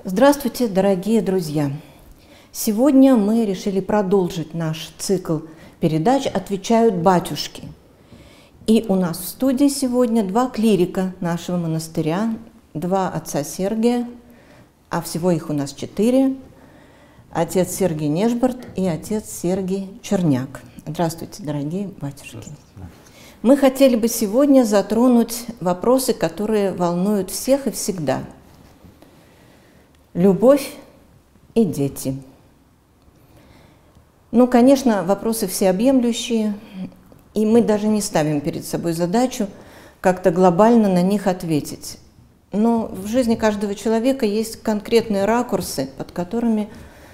Здравствуйте, дорогие друзья! Сегодня мы решили продолжить наш цикл передач «Отвечают батюшки». И у нас в студии сегодня два клирика нашего монастыря, два отца Сергия, а всего их у нас 4. Отец Сергий Нежборт и отец Сергий Черняк. Здравствуйте, дорогие батюшки! Мы хотели бы сегодня затронуть вопросы, которые волнуют всех и всегда. Любовь и дети. Ну, конечно, вопросы всеобъемлющие, и мы даже не ставим перед собой задачу как-то глобально на них ответить. Но в жизни каждого человека есть конкретные ракурсы, под которыми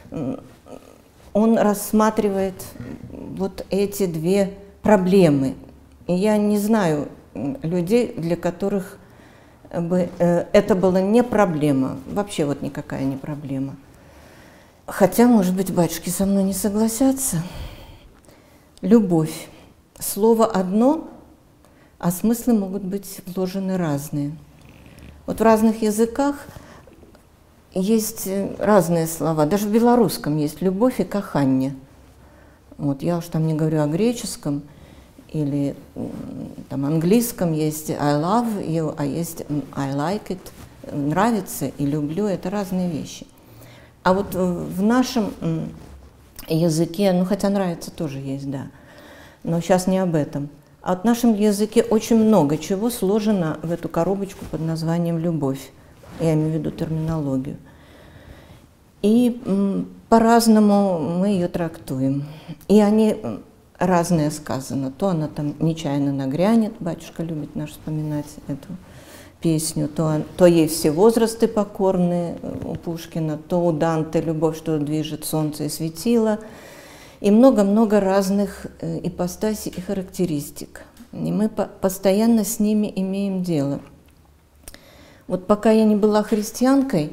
он рассматривает вот эти две проблемы. И я не знаю людей, для которых это была не проблема, вообще вот никакая не проблема. Хотя, может быть, батюшки со мной не согласятся. Любовь. Слово одно, а смыслы могут быть вложены разные. Вот в разных языках есть разные слова. Даже в белорусском есть любовь и каханье. Вот я уж там не говорю о греческом. Или там английском есть I love you, а есть I like it, нравится и люблю, это разные вещи. А вот в нашем языке, ну хотя нравится тоже есть, да, но сейчас не об этом. А вот в нашем языке очень много чего сложено в эту коробочку под названием любовь. Я имею в виду терминологию. И по-разному мы ее трактуем. И они разное сказано. То она там нечаянно нагрянет, батюшка любит наш вспоминать эту песню, то ей все возрасты покорны у Пушкина, то у Данте любовь, что движет солнце и светило, и много-много разных ипостасей и характеристик. И мы постоянно с ними имеем дело. Вот пока я не была христианкой,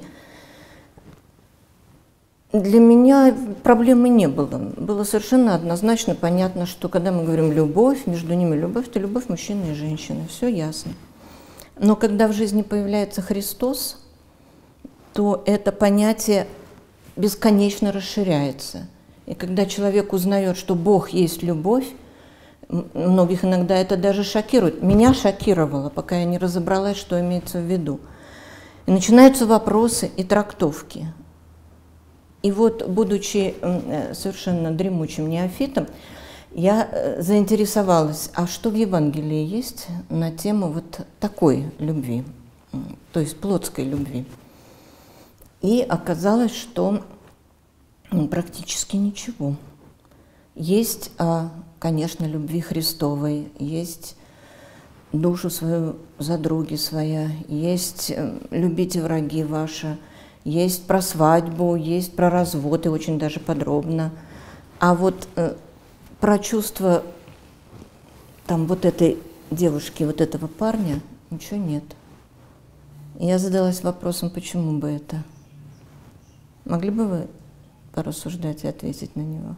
для меня проблемы не было. Было совершенно однозначно понятно, что когда мы говорим «любовь», между ними любовь – это любовь мужчины и женщины. Все ясно. Но когда в жизни появляется Христос, то это понятие бесконечно расширяется. И когда человек узнает, что Бог есть любовь, многих иногда это даже шокирует. Меня шокировало, пока я не разобралась, что имеется в виду. И начинаются вопросы и трактовки. И вот, будучи совершенно дремучим неофитом, я заинтересовалась, а что в Евангелии есть на тему вот такой любви, то есть плотской любви. И оказалось, что практически ничего. Есть, конечно, любви Христовой, есть душу свою за други своя, есть любите враги ваши, есть про свадьбу, есть про развод, и очень даже подробно. А вот про чувства там вот этой девушки, вот этого парня, ничего нет. И я задалась вопросом, почему бы это? Могли бы вы порассуждать и ответить на него?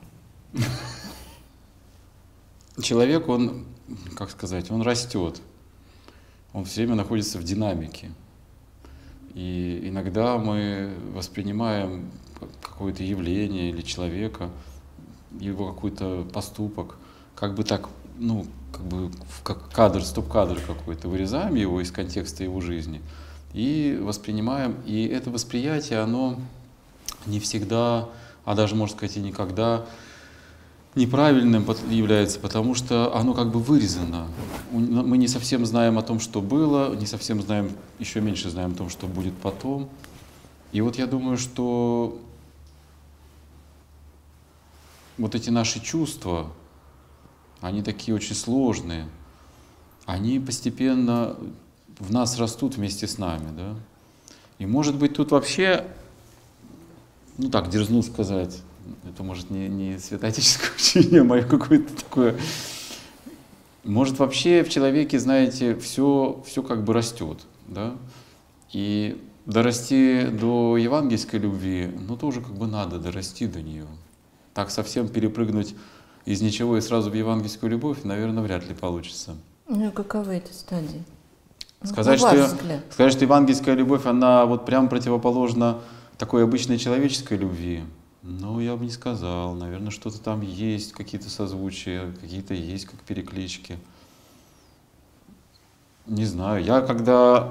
Человек, он, как сказать, он растет. Он все время находится в динамике. И иногда мы воспринимаем какое-то явление или человека, его какой-то поступок, как бы так, ну, как бы как кадр, стоп-кадр какой-то, вырезаем его из контекста его жизни и воспринимаем. И это восприятие, оно не всегда, а даже, можно сказать, и никогда неправильным является, потому что оно как бы вырезано. Мы не совсем знаем о том, что было, не совсем знаем, еще меньше знаем о том, что будет потом. И вот я думаю, что вот эти наши чувства, они такие очень сложные, они постепенно в нас растут вместе с нами, да? И может быть тут вообще, ну так, дерзну сказать, это может не святоотеческое учение, а мое какое-то такое. Может вообще в человеке, знаете, все как бы растет, да? И дорасти до евангельской любви, ну тоже как бы надо дорасти до нее. Так совсем перепрыгнуть из ничего и сразу в евангельскую любовь, наверное, вряд ли получится. Ну, каковы эти стадии? Сказать, что евангельская любовь, она вот прям противоположна такой обычной человеческой любви, ну, я бы не сказал. Наверное, что-то там есть, какие-то созвучия, какие-то есть, как переклички. Не знаю. Я когда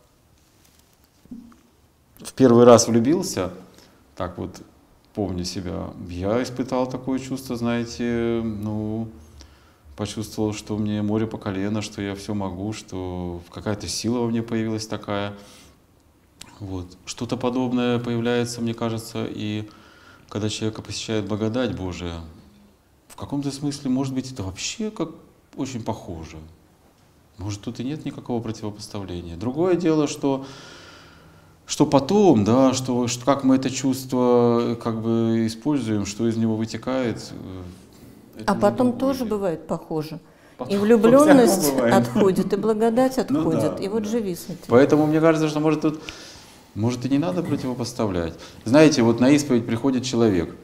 в первый раз влюбился, так вот помню себя, я испытал такое чувство, знаете, ну, почувствовал, что мне море по колено, что я все могу, что какая-то сила во мне появилась такая. Вот. Что-то подобное появляется, мне кажется, и когда человека посещает благодать Божия. В каком-то смысле, может быть, это вообще как очень похоже. Может, тут и нет никакого противопоставления. Другое дело, что потом, да, что как мы это чувство как бы используем, что из него вытекает. А потом тоже бывает похоже. И влюбленность отходит, и благодать отходит, ну, да, и вот живи с этим. Поэтому мне кажется, что может и не надо противопоставлять. Знаете, вот на исповедь приходит человек.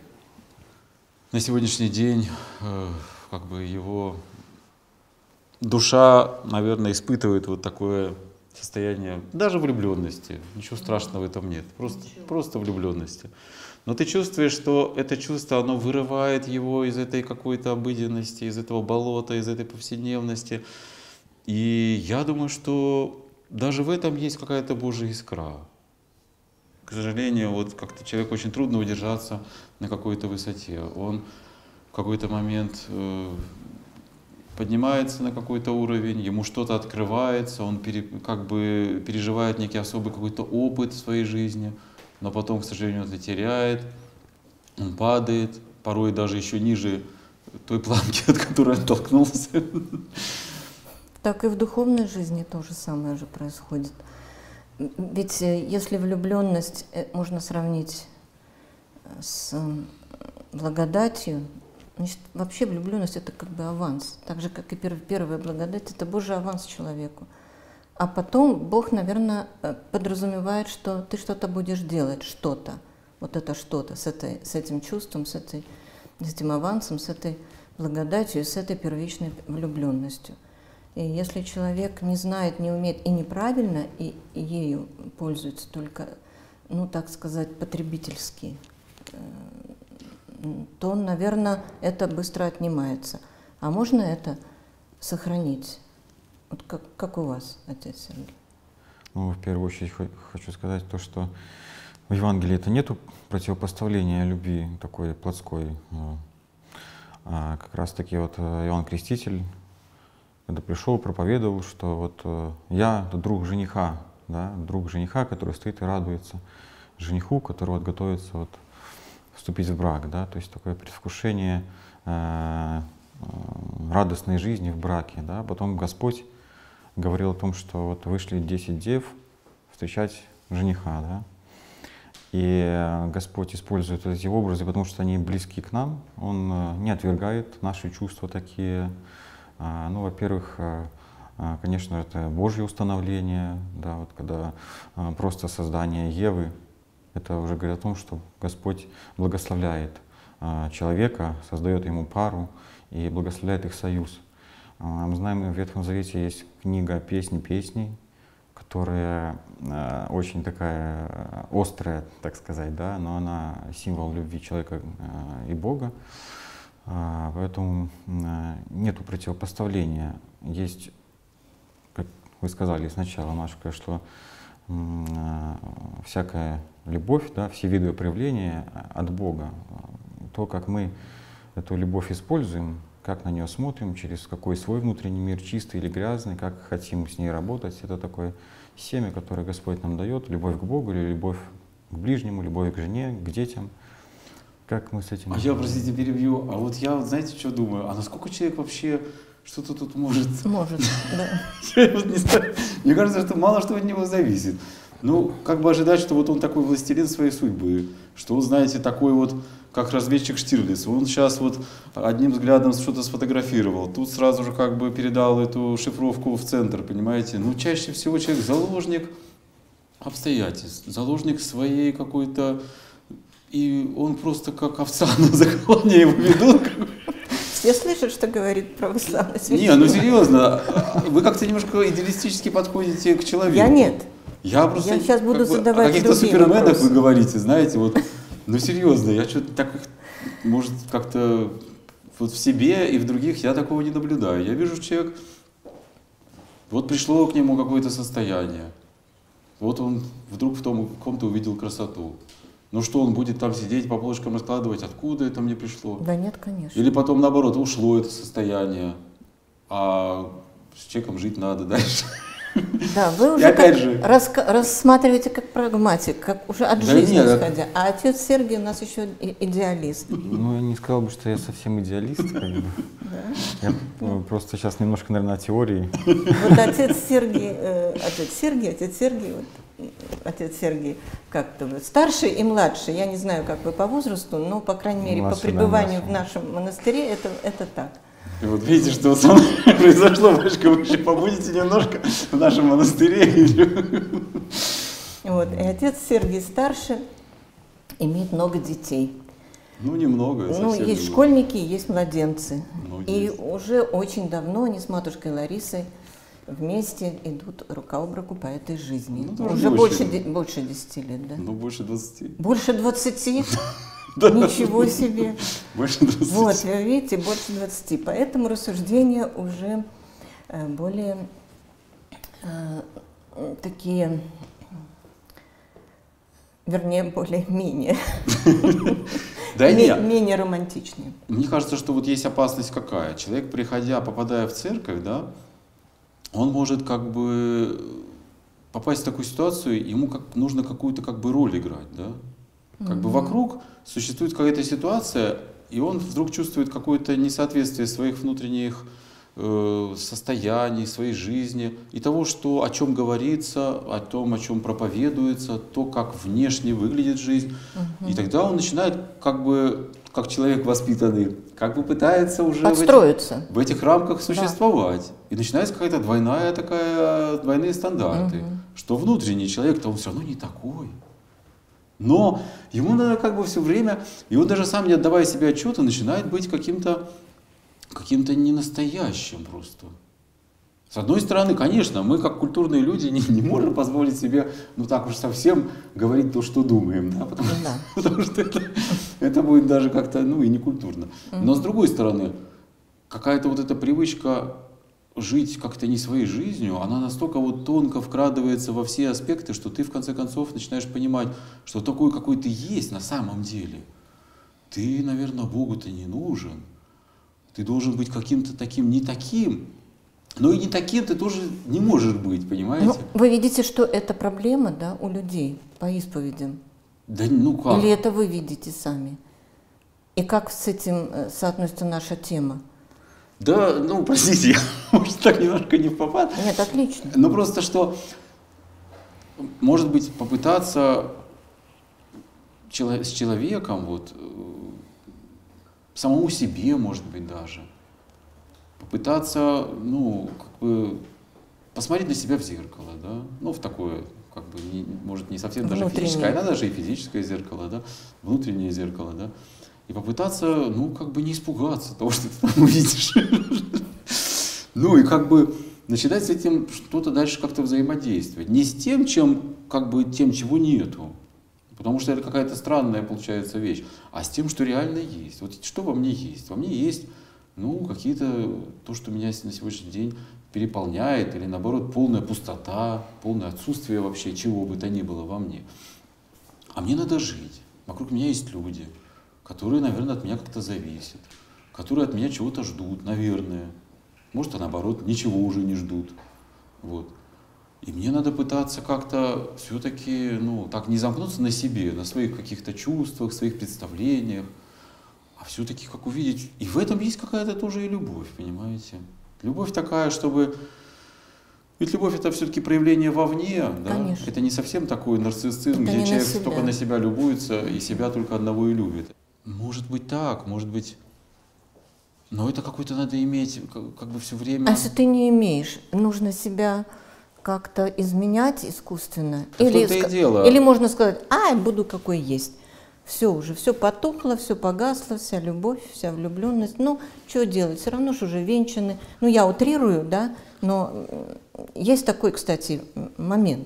На сегодняшний день как бы его душа, наверное, испытывает вот такое состояние даже влюбленности. Ничего страшного в этом нет. Просто влюбленности. Но ты чувствуешь, что это чувство, оно вырывает его из этой какой-то обыденности, из этого болота, из этой повседневности. И я думаю, что даже в этом есть какая-то Божья искра. К сожалению, вот как-то человеку очень трудно удержаться на какой-то высоте. Он в какой-то момент поднимается на какой-то уровень, ему что-то открывается, он как бы переживает некий особый какой-то опыт в своей жизни, но потом, к сожалению, это теряет, он падает, порой даже еще ниже той планки, от которой он толкнулся. Так и в духовной жизни то же самое же происходит. Ведь если влюбленность можно сравнить с благодатью, значит, вообще влюбленность — это как бы аванс, так же, как и первая благодать — это Божий аванс человеку. А потом Бог, наверное, подразумевает, что ты что-то будешь делать, что-то, вот это что-то, с этим чувством, с этим авансом, с этой благодатью, с этой первичной влюбленностью. И если человек не знает, не умеет и неправильно и ею пользуется только, ну, так сказать, потребительски, то, наверное, это быстро отнимается. А можно это сохранить? Вот как у вас, отец Сергей? Ну, в первую очередь хочу сказать то, что в Евангелии это нету противопоставления любви такой плотской. Как раз таки вот Иоанн Креститель, когда пришел, проповедовал, что вот я друг жениха, да, друг жениха, который стоит и радуется жениху, который вот готовится вот вступить в брак, да, то есть такое предвкушение радостной жизни в браке, да. Потом Господь говорил о том, что вот вышли 10 дев встречать жениха, да. И Господь использует эти образы, потому что они близки к нам. Он не отвергает наши чувства такие. Ну, во-первых, конечно, это Божье установление, да, вот когда просто создание Евы, это уже говорит о том, что Господь благословляет человека, создает ему пару и благословляет их союз. Мы знаем, в Ветхом Завете есть книга «Песни песней», которая очень такая острая, так сказать, да, но она символ любви человека и Бога. Поэтому нету противопоставления. Есть, как вы сказали сначала, Машка, что всякая любовь, да, все виды проявления от Бога. То, как мы эту любовь используем, как на нее смотрим, через какой свой внутренний мир, чистый или грязный, как хотим с ней работать, это такое семя, которое Господь нам дает, любовь к Богу или любовь к ближнему, любовь к жене, к детям. Как мы с этим... Я, простите, перебью. А вот я, знаете, что думаю? А насколько человек вообще что-то тут может? Может, да. Я вот не знаю. Мне кажется, что мало что от него зависит. Ну, как бы ожидать, что вот он такой властелин своей судьбы, что он, знаете, такой вот, как разведчик Штирлиц. Он сейчас вот одним взглядом что-то сфотографировал, тут сразу же как бы передал эту шифровку в центр, понимаете? Ну, чаще всего человек заложник обстоятельств, заложник своей какой-то... И он просто как овца на заклане его ведут. Все слышат, что говорит православный священник? Не, ну серьезно, вы как-то немножко идеалистически подходите к человеку. Я нет. Я просто... Я сейчас буду как бы задавать о каких-то другие суперменах вопросы. вы говорите, знаете, вот, ну серьезно, я что-то так, может, как-то вот в себе и в других я такого не наблюдаю. Я вижу, человек, вот пришло к нему какое-то состояние, вот он вдруг в ком-то увидел красоту. Ну что, он будет там сидеть, по полочкам раскладывать, откуда это мне пришло? Да нет, конечно. Или потом, наоборот, ушло это состояние, а с человеком жить надо дальше. Да, вы уже опять же... рассматриваете как прагматик, как уже от Да жизни нет, исходя. А отец Сергий у нас еще идеалист. Ну, я не сказал бы, что я совсем идеалист, как бы. Я просто сейчас немножко, наверное, о теории. Вот отец Сергий, как-то вы, старший и младший, я не знаю, как вы по возрасту, но, по крайней мере, Младший, по пребыванию да, в нашем монастыре, это так. И вот видите, что со мной произошло, Машка, вы еще побудете немножко в нашем монастыре. Вот. И отец Сергий старший имеет много детей. Ну, немного. Ну, есть немного. школьники, есть младенцы. Ну, и есть. уже очень давно они с матушкой Ларисой вместе идут рука об руку по этой жизни. Ну, тоже уже не больше очень. 10 лет, да? Ну, больше 20. Больше 20? Ничего себе! Больше 20. Вот, вы видите, больше 20. Поэтому рассуждения уже более такие, вернее, более-менее. Да нет. Менее романтичные. Мне кажется, что вот есть опасность какая. Человек, попадая в церковь, да, он может как бы попасть в такую ситуацию, ему нужно какую-то как бы роль играть, да. Как бы вокруг существует какая-то ситуация, и он вдруг чувствует какое-то несоответствие своих внутренних состояний, своей жизни и того, о чем говорится, о том, о чем проповедуется, то, как внешне выглядит жизнь. И тогда он начинает как бы, как человек воспитанный, как бы пытается уже подстроиться. в этих рамках существовать. И начинается какая-то двойные стандарты, что внутренний человек-то он все равно не такой. Но ему надо как бы все время, и он даже сам, не отдавая себе отчета, начинает быть каким-то ненастоящим просто. С одной стороны, конечно, мы как культурные люди не можем позволить себе, ну так уж совсем говорить то, что думаем, да? Потому что это будет даже как-то, ну и не культурно. Но с другой стороны, какая-то вот эта привычка жить как-то не своей жизнью, она настолько вот тонко вкрадывается во все аспекты, что ты в конце концов начинаешь понимать, что такой, какой ты есть на самом деле, ты, наверное, Богу-то не нужен. Ты должен быть каким-то таким, не таким, но и не таким ты тоже не можешь быть, понимаете? Ну, вы видите, что это проблема, да, у людей по исповедям? Да ну как? Или это вы видите сами? И как с этим соотносится наша тема? Да, ну, простите, я, может, так немножко не в попад. Нет, отлично. Но просто что, может быть, попытаться с человеком, вот, самому себе, может быть, даже, попытаться, ну, как бы, посмотреть на себя в зеркало, да, ну, в такое, как бы, может, не совсем даже физическое, а иногда даже и физическое зеркало, да, внутреннее зеркало, да, и попытаться, ну, как бы не испугаться того, что ты там увидишь. Ну, и как бы начинать с этим что-то дальше как-то взаимодействовать. Не с тем, тем, чего нету. Потому что это какая-то странная получается вещь. А с тем, что реально есть. Вот что во мне есть? Во мне есть, ну, какие-то, то, что меня на сегодняшний день переполняет, или наоборот, полная пустота, полное отсутствие вообще чего бы то ни было во мне. А мне надо жить. Вокруг меня есть люди, которые, наверное, от меня как-то зависят, которые от меня чего-то ждут, наверное. Может, а наоборот, ничего уже не ждут. Вот. И мне надо пытаться как-то все-таки, ну, так не замкнуться на себе, на своих каких-то чувствах, своих представлениях, а все-таки как увидеть. И в этом есть какая-то тоже и любовь, понимаете? Любовь такая, чтобы... Ведь любовь — это все-таки проявление вовне, да? Конечно. Это не совсем такой нарциссизм, Это где человек на только на себя любуется и себя только одного и любит. Может быть так, может быть... Но это какой-то надо иметь, как бы все время... А если ты не имеешь, нужно себя как-то изменять искусственно? В том-то и дело. Или можно сказать, буду какой есть. Все уже, все потухло, все погасло, вся любовь, вся влюбленность. Ну, что делать? Все равно же уже венчаны. Ну, я утрирую, да, но есть такой, кстати, момент.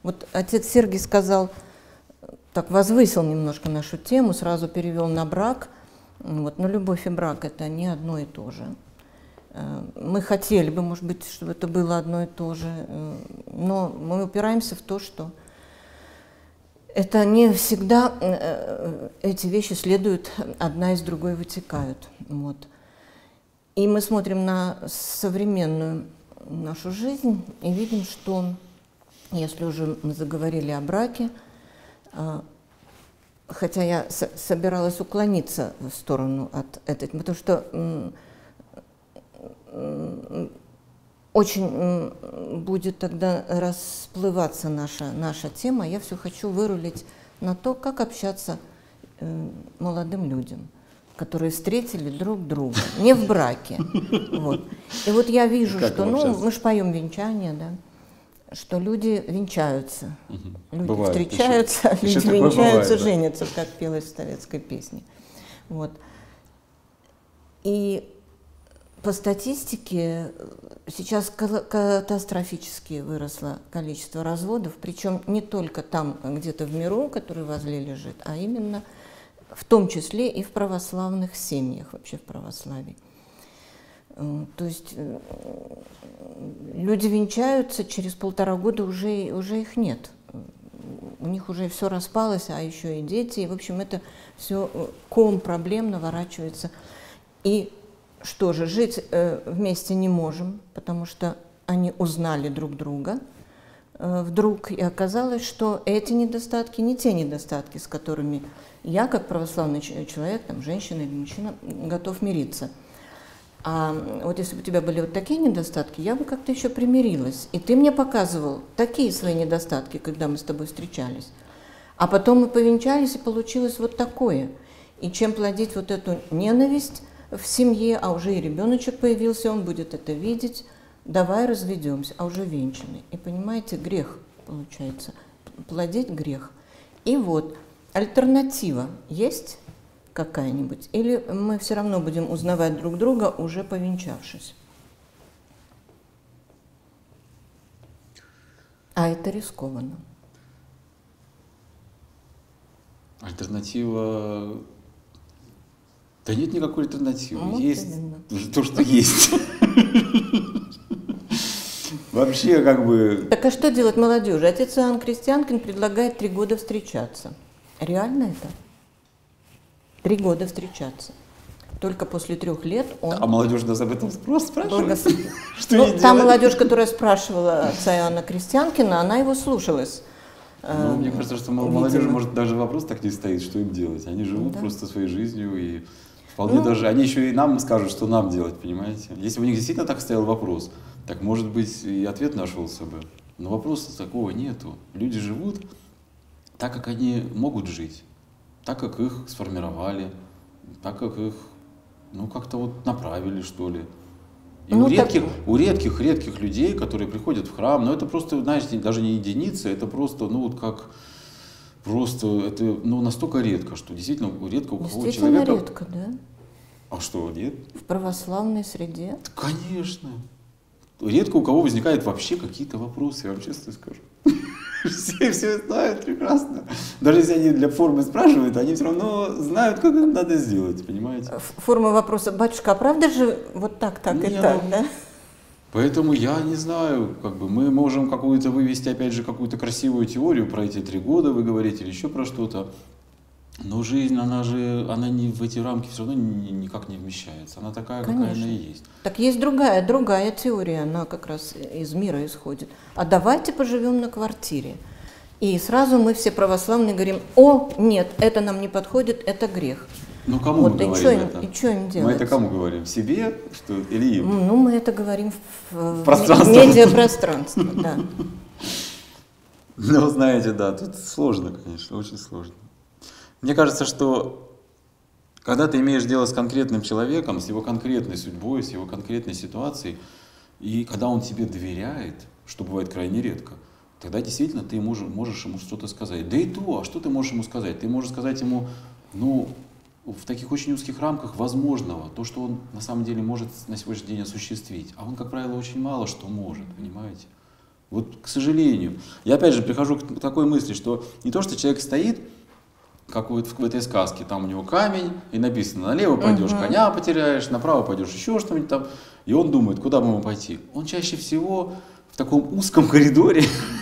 Вот отец Сергий сказал, так возвысил немножко нашу тему, сразу перевел на брак. Вот, но любовь и брак — это не одно и то же. Мы хотели бы, может быть, чтобы это было одно и то же, но мы упираемся в то, что это не всегда эти вещи следуют, одна из другой вытекают. Вот. И мы смотрим на современную нашу жизнь и видим, что если уже мы заговорили о браке, хотя я собиралась уклониться в сторону от этой, потому что очень будет тогда расплываться наша тема. Я все хочу вырулить на то, как общаться молодым людям, которые встретили друг друга, не в браке. Вот. И вот я вижу, что, мы же поем венчание, да, что люди венчаются, люди бывает, встречаются, еще люди венчаются, бывает, да. женятся, как пелось в советской песне. Вот. И по статистике сейчас катастрофически выросло количество разводов, причем не только там, где-то в миру, который возле лежит, а именно в том числе и в православных семьях, вообще в православии. То есть люди венчаются, через 1,5 года уже их нет. У них уже все распалось, а еще и дети. И, в общем, это все ком проблем наворачивается. И что же, жить вместе не можем, потому что они узнали друг друга вдруг, и оказалось, что эти недостатки не те недостатки, с которыми я, как православный человек, там, женщина или мужчина, готов мириться. А вот если бы у тебя были вот такие недостатки, я бы как-то еще примирилась. И ты мне показывал такие свои недостатки, когда мы с тобой встречались. А потом мы повенчались, и получилось вот такое. И чем плодить вот эту ненависть в семье, а уже и ребеночек появился, он будет это видеть, давай разведемся, а уже венчаны. И понимаете, грех получается, плодить грех. И вот, альтернатива есть какая-нибудь? Или мы все равно будем узнавать друг друга, уже повенчавшись? А это рискованно. Альтернатива... Да нет никакой альтернативы. Вот есть именно. то, что есть. Вообще, как бы... Так а что делать молодежи? Отец Иоанн Крестьянкин предлагает 3 года встречаться. Реально это? 3 года встречаться. Только после 3 лет он... А молодежь нас об этом спрашивает? Что Ну, ей та делать? молодежь, которая спрашивала отца Иоанна Крестьянкина, она его слушалась. Ну, мне кажется, что молодежи, может, даже вопрос так не стоит, что им делать. Они живут просто своей жизнью, и вполне даже... Они еще и нам скажут, что нам делать, понимаете? Если бы у них действительно так стоял вопрос, так, может быть, и ответ нашелся бы. Но вопроса такого нету. Люди живут так, как они могут жить, так, как их сформировали, так, как их, ну, как-то вот направили, что ли. И Ну, у редких людей, которые приходят в храм, но это просто, знаете, даже не единицы, это просто, ну, вот как, просто, это, ну, настолько редко, что действительно редко у кого человека... редко, да? А что, нет? В православной среде? Да, конечно. Редко у кого возникают вообще какие-то вопросы, я вам честно скажу. Все знают прекрасно. Даже если они для формы спрашивают, они все равно знают, как это надо сделать, понимаете? Форма вопроса: батюшка, а правда же вот так и так, да? Поэтому я не знаю, как бы мы можем какую-то вывести, опять же, какую-то красивую теорию про эти 3 года, вы говорите, или еще про что-то. Но жизнь, она не в эти рамки все равно никак не вмещается. Она такая, какая она и есть. Так есть другая теория, она как раз из мира исходит. А давайте поживем на квартире. И сразу мы все православные говорим: о, нет, это нам не подходит, это грех. Ну кому вот, мы говорим это? И что им делать? Мы это кому говорим? Себе, что, или им? Ну, мы это говорим в медиапространстве, да. Ну, знаете, да, тут сложно, конечно, очень сложно. Мне кажется, что когда ты имеешь дело с конкретным человеком, с его конкретной судьбой, с его конкретной ситуацией, и когда он тебе доверяет, что бывает крайне редко, тогда действительно ты можешь ему что-то сказать. Да и то, а что ты можешь ему сказать? Ты можешь сказать ему, ну, в таких очень узких рамках возможного, то, что он на самом деле может на сегодняшний день осуществить. А он, как правило, очень мало что может, понимаете? Вот, к сожалению. Я опять же прихожу к такой мысли, что не то, что человек стоит, как вот в этой сказке, там у него камень, и написано, налево пойдешь, коня потеряешь, направо пойдешь, еще что-нибудь там, и он думает, куда бы ему пойти. Он чаще всего в таком узком коридоре,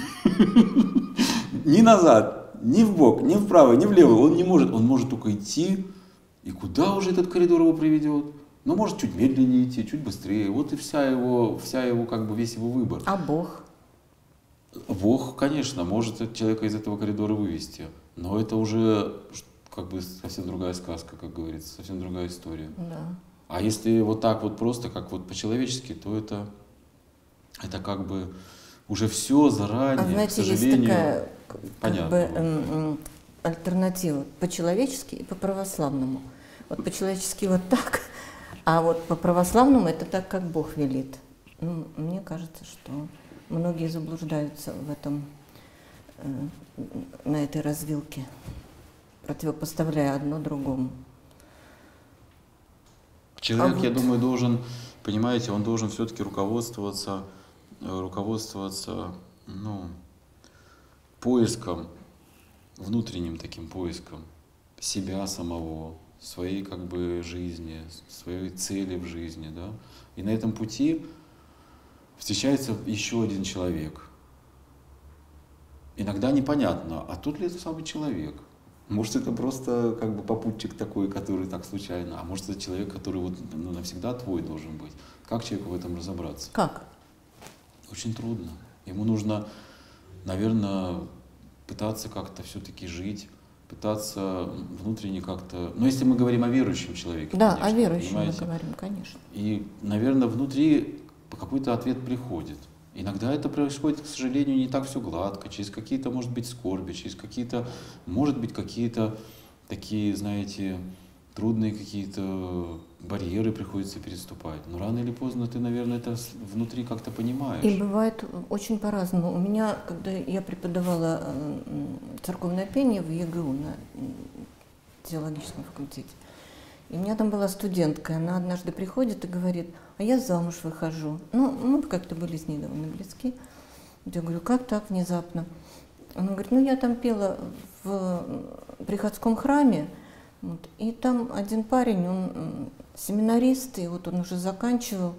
ни назад, ни вбок, ни вправо, ни влево, он может только идти, и куда уже этот коридор его приведет? Ну, может, чуть медленнее идти, чуть быстрее. Вот и вся его как бы весь его выбор. А Бог? Бог, конечно, может человека из этого коридора вывести. Но это уже как бы совсем другая сказка, как говорится, совсем другая история. Да. А если вот так вот просто, как вот по-человечески, то это как бы уже все заранее, знаете, к сожалению, есть такая понятно. Альтернатива по-человечески и по-православному. Вот по-человечески вот так, а вот по-православному это так, как Бог велит. Ну, мне кажется, что многие заблуждаются в этом, на этой развилке, противопоставляя одно другому. Человек, я вот... думаю, должен, понимаете, он должен все-таки руководствоваться поиском, внутренним таким поиском себя самого, своей как бы жизни, своей цели в жизни, да. И на этом пути встречается еще один человек. Иногда непонятно, а тот ли это самый человек? Может, это просто как бы попутчик такой, который так случайно, а может, это человек, который вот, навсегда твой должен быть. Как человеку в этом разобраться? Как? Очень трудно. Ему нужно, наверное, пытаться как-то все-таки жить, пытаться внутренне как-то... Но если мы говорим о верующем человеке, да, конечно, о верующем понимаете? мы говорим, конечно. И, наверное, внутри какой-то ответ приходит. Иногда это происходит, к сожалению, не так все гладко, через какие-то, может быть, скорби, через какие-то, может быть, какие-то такие, знаете, трудные какие-то барьеры приходится переступать. Но рано или поздно ты, наверное, это внутри как-то понимаешь. И бывает очень по-разному. У меня, когда я преподавала церковное пение в ЕГУ на теологическом факультете, и у меня там была студентка, она однажды приходит и говорит: а я замуж выхожу. Ну, мы как-то были с ней довольно близки. Я говорю: как так внезапно? Она говорит: ну, я там пела в приходском храме, вот, и там один парень, он семинарист, и вот он уже заканчивает,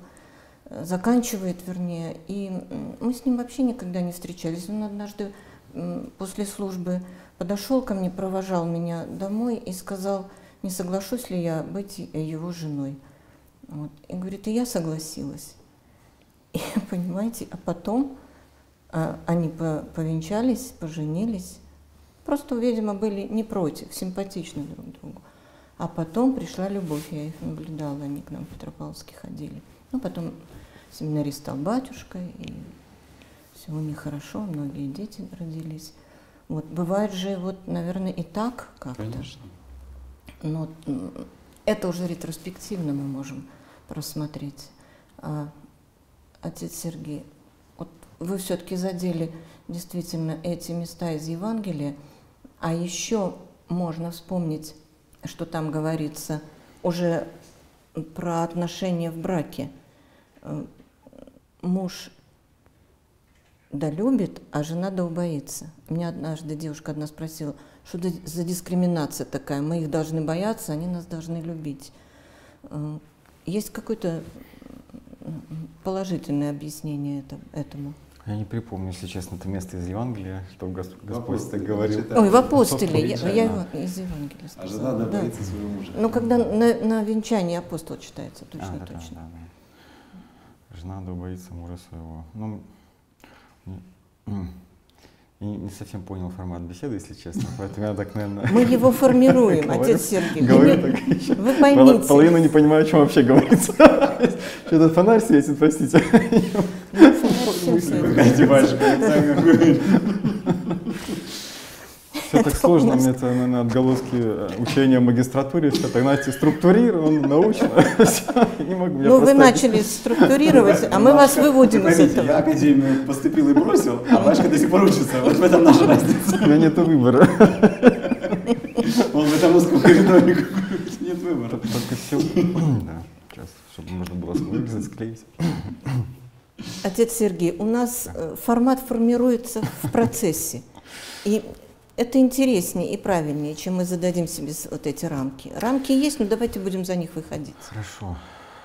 вернее, и мы с ним вообще никогда не встречались. Он однажды после службы подошел ко мне, провожал меня домой и сказал, не соглашусь ли я быть его женой. Вот. И говорит, и я согласилась. И, понимаете, а потом они повенчались, поженились. Просто, видимо, были не против, симпатичны друг другу. А потом пришла любовь, я их наблюдала, они к нам в Петропавловске ходили. Ну, потом семинарист стал батюшкой, и все у них хорошо, многие дети родились. Вот, бывает же, вот, наверное, и так как-то. Конечно. Но это уже ретроспективно мы можем просмотреть. Отец Сергей, вот вы все-таки задели действительно эти места из Евангелия, а еще можно вспомнить, что там говорится уже про отношения в браке. Муж да любит, а жена да убоится. Меня однажды девушка одна спросила, что за дискриминация такая? Мы их должны бояться, они нас должны любить. Есть какое-то положительное объяснение этому? Я не припомню, если честно, это место из Евангелия, что Господь так говорил. Ой, в апостоле, я из Евангелия сказала. А жена да боится своего мужа. Ну, когда на венчании апостол читается, точно. Да. Жена да боится мужа своего. Ну, я не совсем понял формат беседы, если честно, поэтому я так, наверное... Мы его формируем, отец Сергей. Вы поймите. Половину не понимаю, о чем вообще говорится. Что-то фонарь светит, простите. Все так сложно, мне это, наверное, отголоски учения в магистратуре, все так, знаете, структурировано, научно. Ну, вы начали структурировать, а мы вас выводим из этого. Я академию поступил и бросил, а Машка до сих пор учится. Вот в этом наша разница. У меня нет выбора. Он в этом узком коридоре нет выбора. Только все. Да, сейчас, чтобы можно было вырезать, склеить. Отец Сергей, у нас формат формируется в процессе. И это интереснее и правильнее, чем мы зададим себе вот эти рамки. Рамки есть, но давайте будем за них выходить. Хорошо.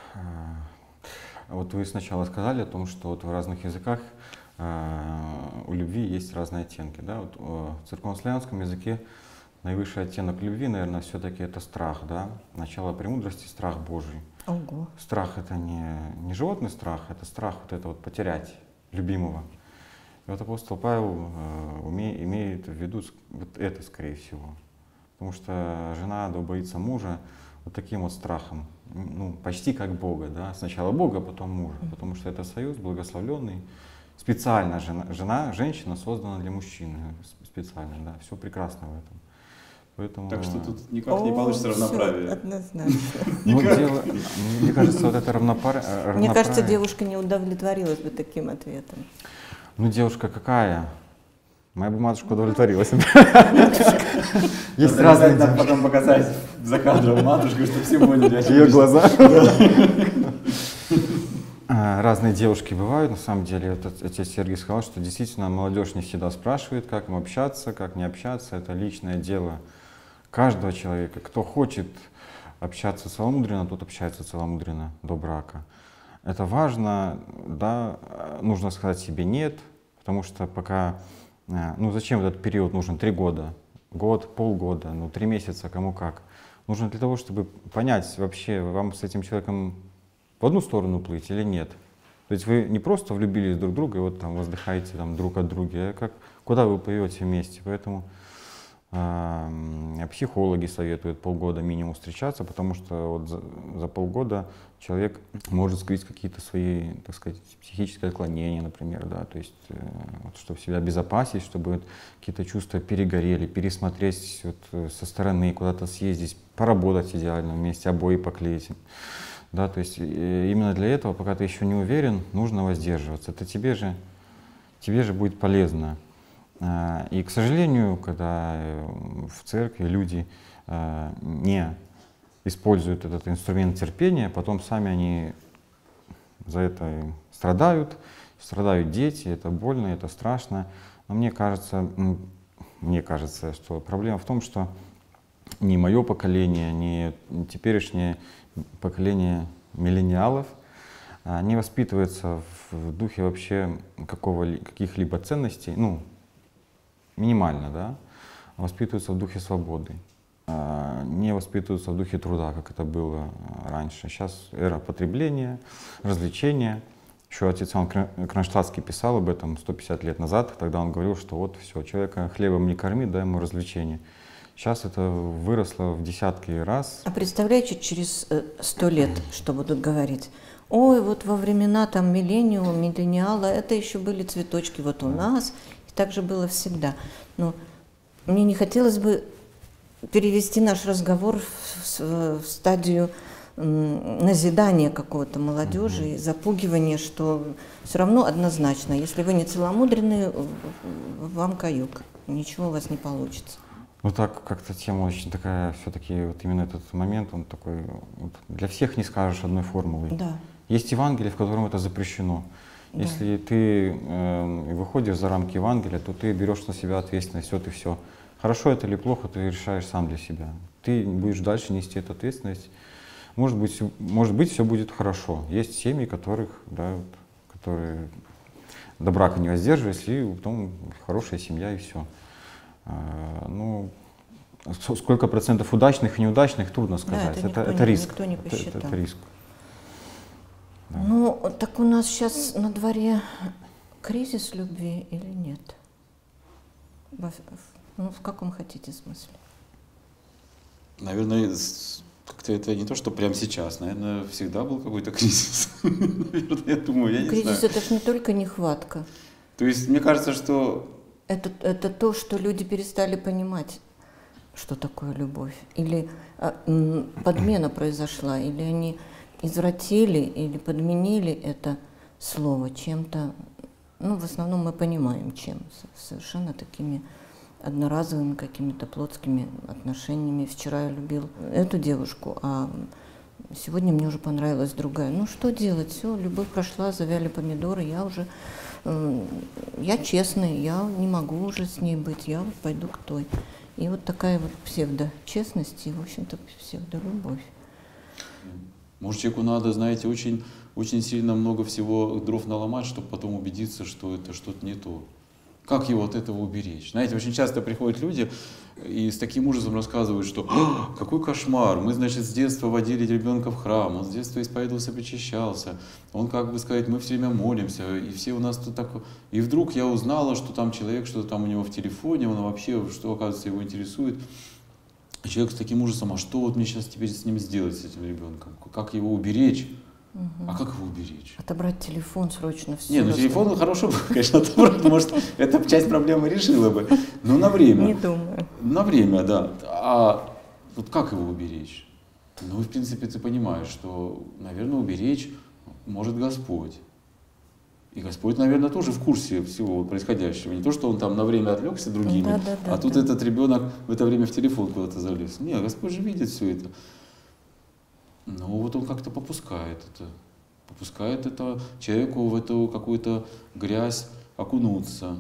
Вот вы сначала сказали о том, что вот в разных языках у любви есть разные оттенки. Да? Вот в церковнославянском языке наивысший оттенок любви, наверное, все-таки это страх. Да? Начало премудрости — страх Божий. Ого. Страх — это не животный страх, это страх вот это вот потерять любимого. И вот апостол Павел имеет в виду вот это, скорее всего. Потому что жена боится мужа вот таким вот страхом, ну, почти как Бога, да? Сначала Бога, потом мужа, потому что это союз благословленный. Специально женщина создана для мужчины, специально, да, все прекрасно в этом. Поэтому... Так что тут никак не получится равноправие. Однозначно. Ну, мне кажется, вот это равноправие... Мне кажется, девушка не удовлетворилась бы таким ответом. Ну, девушка какая? Моя бы матушка удовлетворилась. Есть разные... Надо потом показать за кадром матушку, чтобы все поняли. Ее глаза. Разные девушки бывают, на самом деле. Вот отец Сергей сказал, что действительно молодежь не всегда спрашивает, как им общаться, как не общаться. Это личное дело каждого человека. Кто хочет общаться целомудренно, тот общается целомудренно до брака. Это важно, да, нужно сказать себе «нет», потому что пока, ну зачем этот период нужен, 3 года, год, полгода, ну 3 месяца, кому как. Нужно для того, чтобы понять вообще, вам с этим человеком в одну сторону плыть или нет. То есть вы не просто влюбились друг в друга и вот там воздыхаете там, друг от друга, а как, куда вы плывете вместе. Поэтому психологи советуют полгода минимум встречаться, потому что вот за полгода человек может скрыть какие-то свои, так сказать, психические отклонения, например, да, то есть вот, чтобы себя обезопасить, чтобы вот, какие-то чувства перегорели, пересмотреть вот, со стороны, куда-то съездить, поработать идеально вместе, обои поклеить. Да, то есть именно для этого, пока ты еще не уверен, нужно воздерживаться. Это тебе же будет полезно. И, к сожалению, когда в церкви люди не используют этот инструмент терпения, потом сами они за это страдают дети, это больно, это страшно. Но мне кажется, что проблема в том, что ни мое поколение, ни теперешнее поколение миллениалов не воспитывается в духе вообще каких-либо ценностей, ну, минимально, да, воспитываются в духе свободы, не воспитываются в духе труда, как это было раньше. Сейчас эра потребления, развлечения. Еще отец Иоанн Кронштадтский писал об этом 150 лет назад, тогда он говорил, что вот все, человека хлебом не корми, дай ему развлечения. Сейчас это выросло в десятки раз. А представляете, через 100 лет что будут говорить? Ой, вот во времена там миллениала, это еще были цветочки вот у нас. Так же было всегда. Но мне не хотелось бы перевести наш разговор в стадию назидания какого-то молодежи, запугивания, что все равно однозначно, если вы не целомудренные, вам каюк, ничего у вас не получится. Ну так как-то тема очень такая, все-таки вот именно этот момент, он такой, вот, для всех не скажешь одной формулой. Да. Есть Евангелие, в котором это запрещено. Да. Если ты выходишь за рамки Евангелия, то ты берешь на себя ответственность, вот и все. Хорошо это или плохо, ты решаешь сам для себя. Ты будешь дальше нести эту ответственность. Может быть, все будет хорошо. Есть семьи, которые до брака не воздерживались, и потом хорошая семья, и все. Ну, сколько процентов удачных и неудачных, трудно сказать. Да, это риск. Никто не посчитал. Это риск. Да. Ну, так у нас сейчас на дворе кризис любви или нет? Ну, в каком хотите смысле? Наверное, как-то это не то, что прямо сейчас. Наверное, всегда был какой-то кризис. Наверное, я думаю, я не знаю. Кризис — это же не только нехватка. То есть, мне кажется, что... Это то, что люди перестали понимать, что такое любовь. Или подмена произошла, или они извратили или подменили это слово чем-то, ну, в основном мы понимаем, чем, совершенно такими одноразовыми какими-то плотскими отношениями. Вчера я любил эту девушку, а Сегодня мне уже понравилась другая. Ну что делать? Все, любовь прошла, завяли помидоры, я уже, я честная, я не могу уже с ней быть, я вот пойду к той. И вот такая вот псевдо-честность и, в общем-то, псевдо-любовь. Может, человеку надо, знаете, очень, очень сильно много всего дров наломать, чтобы потом убедиться, что это что-то не то. Как его от этого уберечь? Знаете, очень часто приходят люди и с таким ужасом рассказывают, что какой кошмар, мы, значит, с детства водили ребенка в храм, он с детства исповедовался, причащался, он, как бы сказать, мы все время молимся, и все у нас тут так... И вдруг я узнала, что там человек, что-то там у него в телефоне, он вообще, что, оказывается, его интересует. И человек с таким ужасом, а что вот мне сейчас теперь с ним сделать, с этим ребенком? Как его уберечь? А как его уберечь? Отобрать телефон срочно, все. Не, ну телефон хорошо бы, конечно, отобрать, может, эта часть проблемы решила бы. Но на время. Не думаю. На время, да. А вот как его уберечь? Ну, в принципе, ты понимаешь, что, наверное, уберечь может Господь. И Господь, наверное, тоже в курсе всего происходящего. Не то, что он там на время отвлекся другими, а тут этот ребенок в это время в телефон куда-то залез. Нет, Господь же видит все это. Но вот он как-то попускает это человеку в эту какую-то грязь окунуться.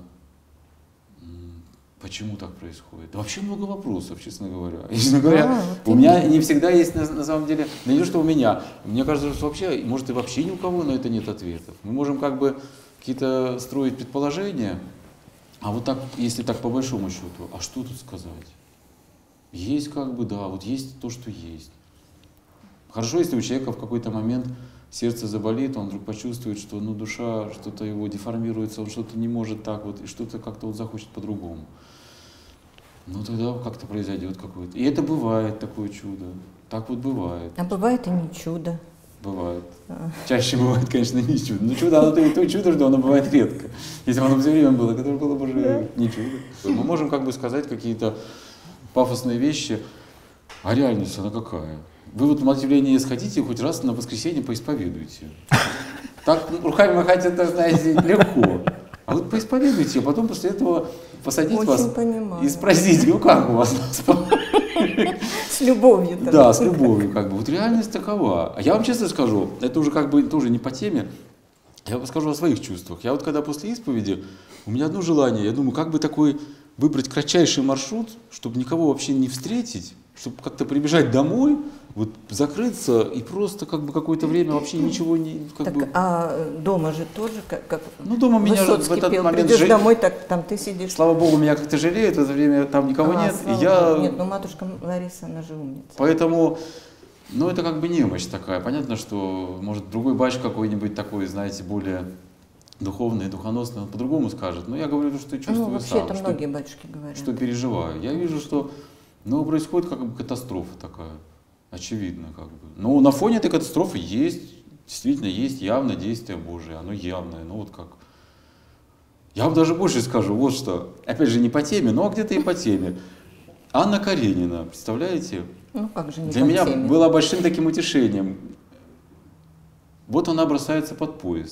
Почему так происходит? Да вообще много вопросов, честно говоря. Честно говоря, у меня не всегда есть, на самом деле, да не то, что у меня. Мне кажется, что вообще, может, и вообще ни у кого на это нет ответов. Мы можем как бы какие-то строить предположения, а вот так, если так по большому счету, а что тут сказать? Есть как бы, да, вот есть то, что есть. Хорошо, если у человека в какой-то момент сердце заболит, он вдруг почувствует, что ну, душа, что-то его деформируется, он что-то не может так вот, и что-то как-то вот захочет по-другому. Ну тогда как-то произойдет какое-то. И это бывает такое чудо. Так вот бывает. А бывает и не чудо. Бывает. Чаще бывает, конечно, не чудо. Но чудо, оно то чудо, что оно бывает редко. Если бы оно все время было, которое было бы уже не чудо. Мы можем как бы сказать какие-то пафосные вещи, а реальность она какая? Вы вот в отделение сходите, хоть раз на воскресенье поисповедуйте. Так руками махать это, знаете, легко. А вот поисповедуйте, а потом после этого посадить вас и спросить, ну как у вас? С любовью. Да, с любовью как бы. Вот реальность такова. А я вам честно скажу, это уже как бы тоже не по теме, я вам скажу о своих чувствах. Я вот когда после исповеди, у меня одно желание, я думаю, как бы такой выбрать кратчайший маршрут, чтобы никого вообще не встретить, чтобы как-то прибежать домой, вот закрыться и просто как бы какое-то время вообще ничего не... Так, а дома же тоже, как ну, дома меня же в этот момент придешь домой, так там ты сидишь. Слава Богу, меня как-то жалеют, в это время там никого нет. И я... Нет, ну матушка Лариса, она же умница. Поэтому, ну это как бы немощь такая. Понятно, что может другой батюшка какой-нибудь такой, знаете, более духовный, духоносный, он по-другому скажет. Но я говорю, что чувствую ну, вообще сам. Это многие батюшки говорят. Что переживаю. Я вижу, что ну, происходит как бы катастрофа такая. Очевидно, как бы. Но на фоне этой катастрофы есть, действительно есть явное действие Божие, оно явное, ну вот как. Я вам даже больше скажу, вот что, опять же не по теме, но где-то и по теме. Анна Каренина, представляете? Ну как же не Для меня было большим таким утешением. Вот она бросается под поезд.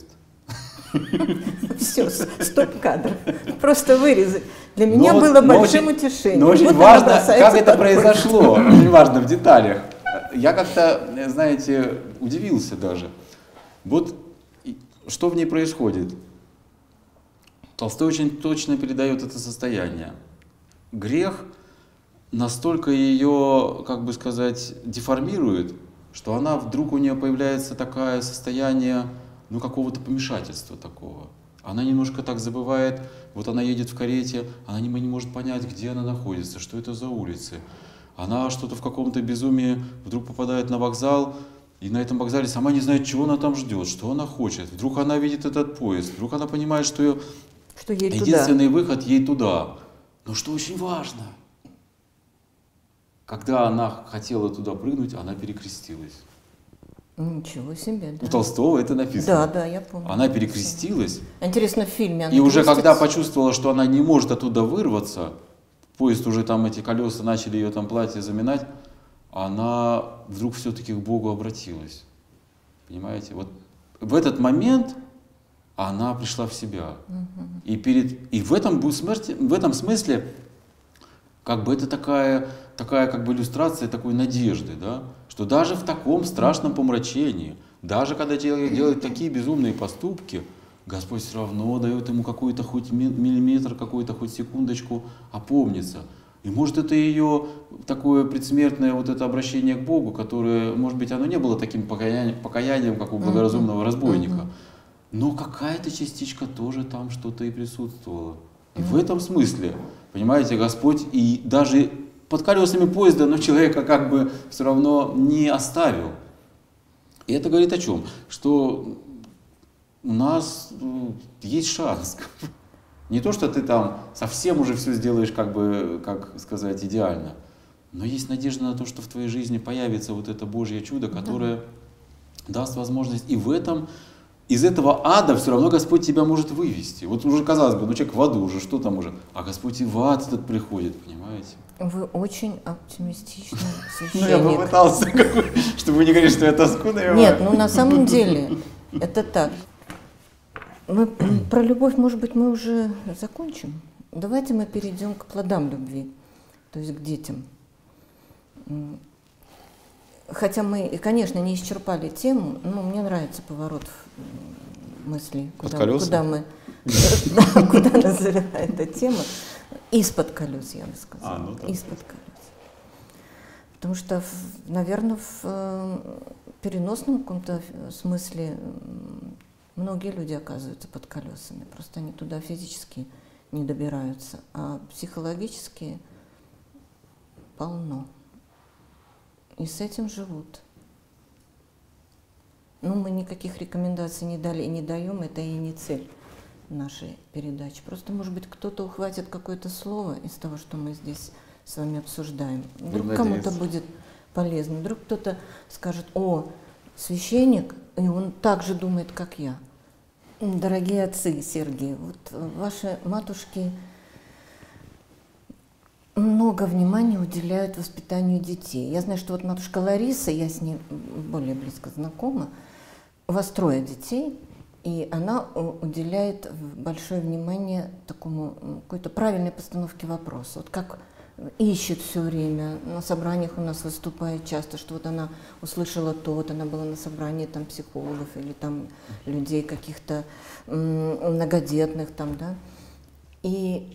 Все, стоп-кадр. Просто вырезать. Для меня было большим утешением. Но очень важно, как это произошло. Очень важно в деталях. Я как-то, знаете, удивился даже. Вот что в ней происходит. Толстой очень точно передает это состояние. Грех настолько ее, как бы сказать, деформирует, что она вдруг у нее появляется такое состояние, ну, какого-то помешательства такого. Она немножко так забывает, вот она едет в карете, она не может понять, где она находится, что это за улицы. Она что-то в каком-то безумии вдруг попадает на вокзал, и на этом вокзале сама не знает, чего она там ждет, что она хочет. Вдруг она видит этот поезд, вдруг она понимает, что ее единственный выход ей туда. Но что очень важно, когда она хотела туда прыгнуть, она перекрестилась. Ничего себе, да. У Толстого это написано. Да, я помню. Она перекрестилась. Интересно, в фильме она и уже когда почувствовала, что она не может оттуда вырваться, поезд уже там эти колеса начали ее там платье заминать, она вдруг все-таки к Богу обратилась. Понимаете? Вот в этот момент она пришла в себя. И в этом смысле как бы это такая как бы иллюстрация такой надежды, да? что даже в таком страшном помрачении, даже когда человек делает такие безумные поступки, Господь все равно дает ему какой-то хоть миллиметр, какую-то хоть секундочку опомниться. И может это ее такое предсмертное вот это обращение к Богу, которое, может быть, оно не было таким покаянием, как у благоразумного разбойника, но какая-то частичка тоже там что-то и присутствовала. И в этом смысле, понимаете, Господь и даже под колесами поезда, но человека как бы все равно не оставил. И это говорит о чем? Что у нас есть шанс. Не то, что ты там совсем уже все сделаешь, как бы, как сказать, идеально, но есть надежда на то, что в твоей жизни появится вот это Божье чудо, которое даст возможность и в этом, из этого ада все равно Господь тебя может вывести. Вот уже казалось бы, ну человек в аду уже, что там уже? А Господь и в ад этот приходит, понимаете? Вы очень оптимистичный священник. Ну я попытался, чтобы вы не говорили, что я тоску навеваю. Нет, ну на самом деле это так. Мы про любовь, может быть, мы уже закончим. Давайте мы перейдем к плодам любви, то есть к детям. Хотя мы, конечно, не исчерпали тему, но мне нравится поворот мыслей, куда мы, куда нас завела эта тема. Из-под колес, я бы сказала. Из-под колес. Потому что, наверное, в переносном каком-то смысле многие люди оказываются под колесами. Просто они туда физически не добираются, а психологически полно. И с этим живут. Ну, мы никаких рекомендаций не дали и не даем, это и не цель нашей передачи. Просто, может быть, кто-то ухватит какое-то слово из того, что мы здесь с вами обсуждаем. Вдруг кому-то будет полезно, вдруг кто-то скажет: о, священник, и он так же думает, как я. Дорогие отцы, Сергий, вот ваши матушки много внимания уделяют воспитанию детей. Я знаю, что вот матушка Лариса, я с ней более близко знакома, у вас 3 детей, и она уделяет большое внимание такому какой-то правильной постановке вопроса. Вот как ищет все время, на собраниях у нас выступает часто, что вот она услышала то, вот она была на собрании там психологов или там людей каких-то многодетных там, да. И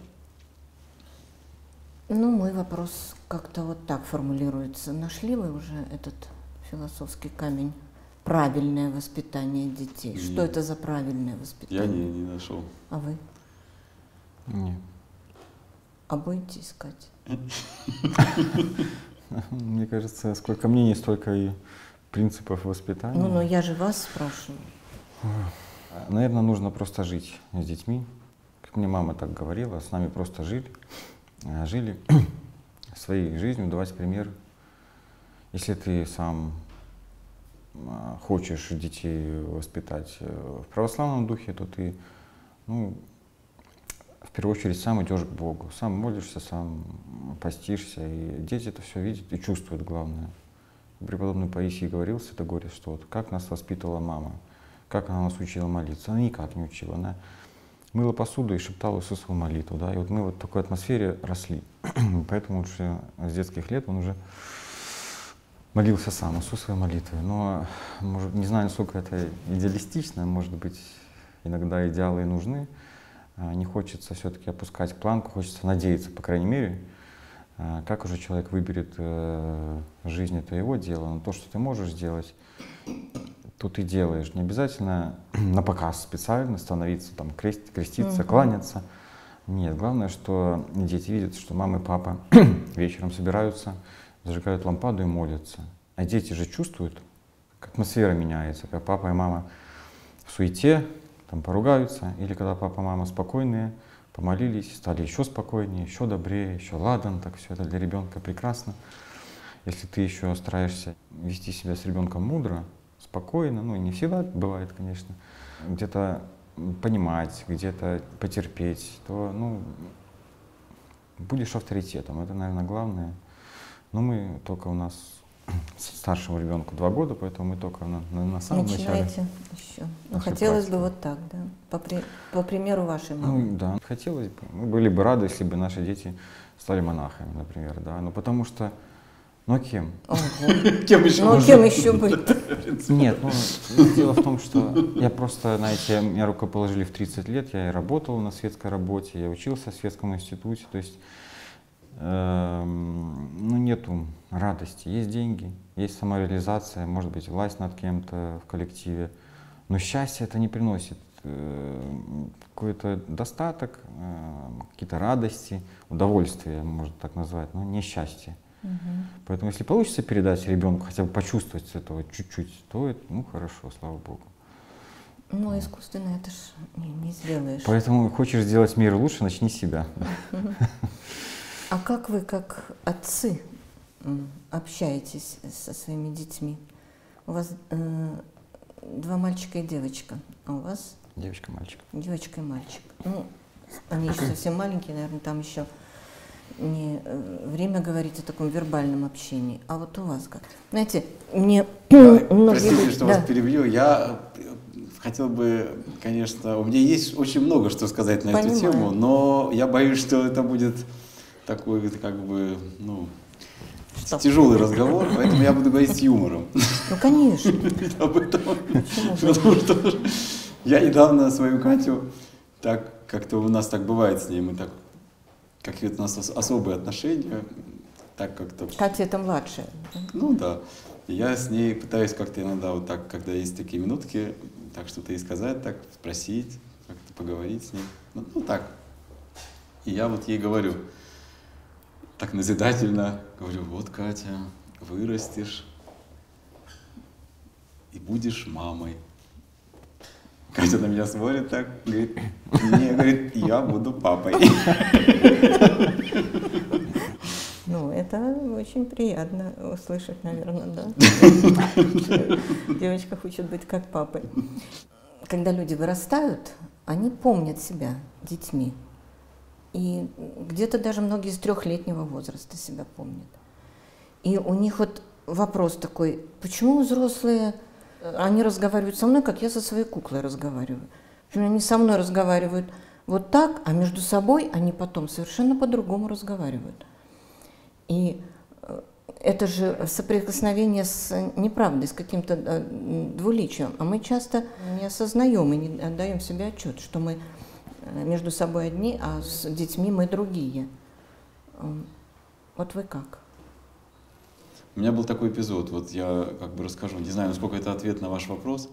ну, мой вопрос как-то вот так формулируется. Нашли вы уже этот философский камень? Правильное воспитание детей. Нет. Что это за правильное воспитание? Я не нашел. А вы? Нет. А будете искать? Мне кажется, сколько мнений, столько и принципов воспитания. Ну, но я же вас спрашиваю. Наверное, нужно просто жить с детьми. Как мне мама так говорила, с нами просто жили своей жизнью, давать пример. Если ты сам хочешь детей воспитать в православном духе, то ты, ну, в первую очередь, сам идешь к Богу, сам молишься, сам постишься, и дети это все видят и чувствуют, главное. Преподобный Паисий говорил, Святогорец, что вот как нас воспитывала мама, как она нас учила молиться. Она никак не учила, она мыла посуду и шептала Иисусову молитву, да, и вот мы вот в такой атмосфере росли. Поэтому уже с детских лет он уже молился сам Иисусовой молитвой. Но, может, не знаю, насколько это идеалистично, может быть, иногда идеалы и нужны. Не хочется все-таки опускать планку, хочется надеяться, по крайней мере, как уже человек выберет жизнь, это его дело, но то, что ты можешь сделать, то ты делаешь. Не обязательно на показ специально становиться, там, креститься, кланяться. Нет, главное, что дети видят, что мама и папа вечером собираются, зажигают лампаду и молятся. А дети же чувствуют, как атмосфера меняется, как папа и мама в суете там поругаются, или когда папа и мама спокойные, помолились, стали еще спокойнее, еще добрее, еще ладан, так все это для ребенка прекрасно. Если ты еще стараешься вести себя с ребенком мудро, спокойно, ну и не всегда бывает, конечно, где-то понимать, где-то потерпеть, то, ну, будешь авторитетом, это, наверное, главное. Но мы только у нас старшему ребенку 2 года, поэтому мы только на самом начале. Начинайте еще. Ну, хотелось бы вот так, да, по примеру вашей мамы. Ну да, хотелось бы. Мы были бы рады, если бы наши дети стали монахами, например, да, но потому что Ну, а кем? Ого. Кем еще Ну, можно кем еще быть? Нет, ну, дело в том, что я просто, знаете, меня рукоположили в 30 лет, я и работал на светской работе, я учился в светском институте, то есть, ну, нету радости. Есть деньги, есть самореализация, может быть, власть над кем-то в коллективе, но счастье это не приносит. Какой-то достаток, какие-то радости, удовольствие, можно так назвать, но не счастье. Поэтому если получится передать ребенку, хотя бы почувствовать с этого чуть-чуть, то это, ну, хорошо, слава Богу. Ну, искусственно это ж не сделаешь. Поэтому хочешь сделать мир лучше, начни с себя. А как вы, как отцы, общаетесь со своими детьми? У вас 2 мальчика и девочка, а у вас? Девочка-мальчик. Девочка и мальчик. Ну, они еще совсем маленькие, наверное, там еще не время говорить о таком вербальном общении. А вот у вас как? Знаете, мне Простите, что вас перебью. Я хотел бы, конечно, у меня есть очень много что сказать на эту тему, но я боюсь, что это будет такой, как бы, ну, тяжелый разговор, поэтому я буду говорить с юмором. Ну, конечно. Об этом. Потому что я недавно свою Катю, так как-то у нас так бывает с ней, мы так, какие-то у нас особые отношения, так как-то... Катя это младшая. Ну да. И я с ней пытаюсь как-то иногда вот так, когда есть такие минутки, так что-то ей сказать, так спросить, как-то поговорить с ней. Ну так. И я вот ей говорю, так назидательно, говорю, вот, Катя, вырастешь и будешь мамой. Катя на меня смотрит так, говорит, не, говорит, я буду папой. Ну, это очень приятно услышать, наверное, да? Девочка хочет быть как папой. Когда люди вырастают, они помнят себя детьми. И где-то даже многие с 3-летнего возраста себя помнят. И у них вот вопрос такой, почему взрослые, они разговаривают со мной, как я со своей куклой разговариваю. Почему они со мной разговаривают вот так, а между собой они потом совершенно по-другому разговаривают. И это же соприкосновение с неправдой, с каким-то двуличием. А мы часто не осознаем и не отдаем себе отчет, что мы между собой одни, а с детьми мы другие. Вот вы как? У меня был такой эпизод, вот я как бы расскажу, не знаю, насколько это ответ на ваш вопрос.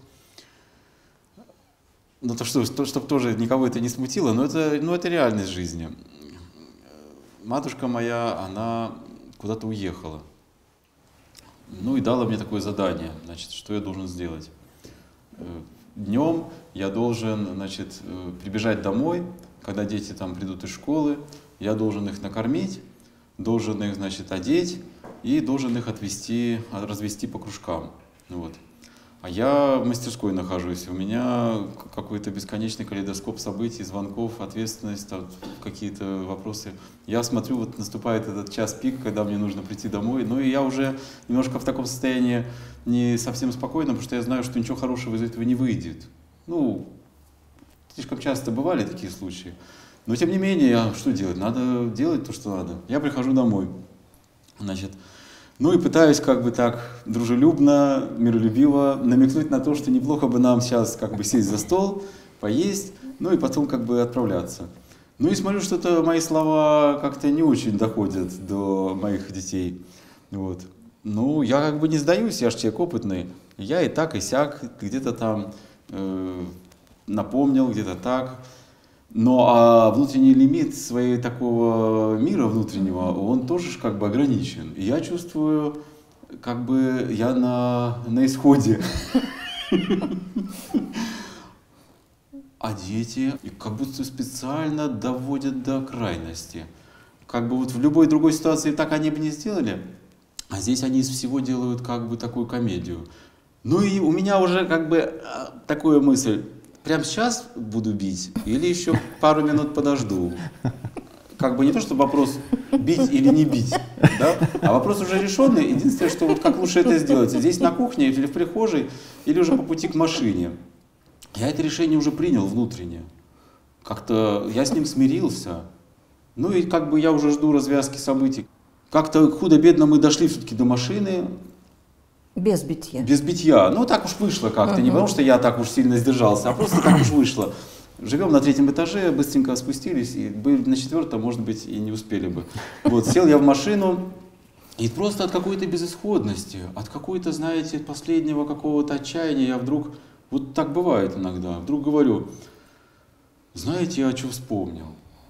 Ну, то, чтобы тоже никого это не смутило, но это реальность жизни. Матушка моя, она куда-то уехала. Ну и дала мне такое задание, значит, что я должен сделать. Днем я должен, значит, прибежать домой, когда дети там придут из школы, я должен их накормить, должен их, значит, одеть и должен их развести по кружкам. Вот. А я в мастерской нахожусь, у меня какой-то бесконечный калейдоскоп событий, звонков, ответственность, какие-то вопросы. Я смотрю, вот наступает этот час пик, когда мне нужно прийти домой, ну и я уже немножко в таком состоянии не совсем спокойно, потому что я знаю, что ничего хорошего из этого не выйдет. Ну, слишком часто бывали такие случаи. Но тем не менее, что делать? Надо делать то, что надо. Я прихожу домой, значит, ну и пытаюсь как бы так дружелюбно, миролюбиво намекнуть на то, что неплохо бы нам сейчас как бы сесть за стол, поесть, ну и потом как бы отправляться. Ну и смотрю, что-то мои слова как-то не очень доходят до моих детей. Вот. Ну, я как бы не сдаюсь, я же человек опытный. Я и так, и сяк, где-то там напомнил, где-то так. Но внутренний лимит своего такого мира внутреннего, он тоже как бы ограничен. И я чувствую, как бы я на исходе. А дети как будто специально доводят до крайности. Как бы вот в любой другой ситуации так они бы не сделали, а здесь они из всего делают как бы такую комедию. Ну и у меня уже как бы такая мысль. Прямо сейчас буду бить или еще пару минут подожду? Как бы не то, что вопрос бить или не бить, да? А вопрос уже решенный. Единственное, что вот как лучше это сделать? Здесь на кухне или в прихожей, или уже по пути к машине. Я это решение уже принял внутренне. Как-то я с ним смирился. Ну и как бы я уже жду развязки событий. как-то худо-бедно мы дошли все-таки до машины. Без битья. Без битья. Ну, так уж вышло как-то. Не потому, что я так уж сильно сдержался, а просто так уж вышло. Живем на 3-м этаже, быстренько спустились, и были на 4-м, может быть, и не успели бы. Вот, сел я в машину, и просто от какой-то безысходности, от какой-то, знаете, последнего какого-то отчаяния я вдруг, вот так бывает иногда, вдруг говорю, знаете, я что вспомнил?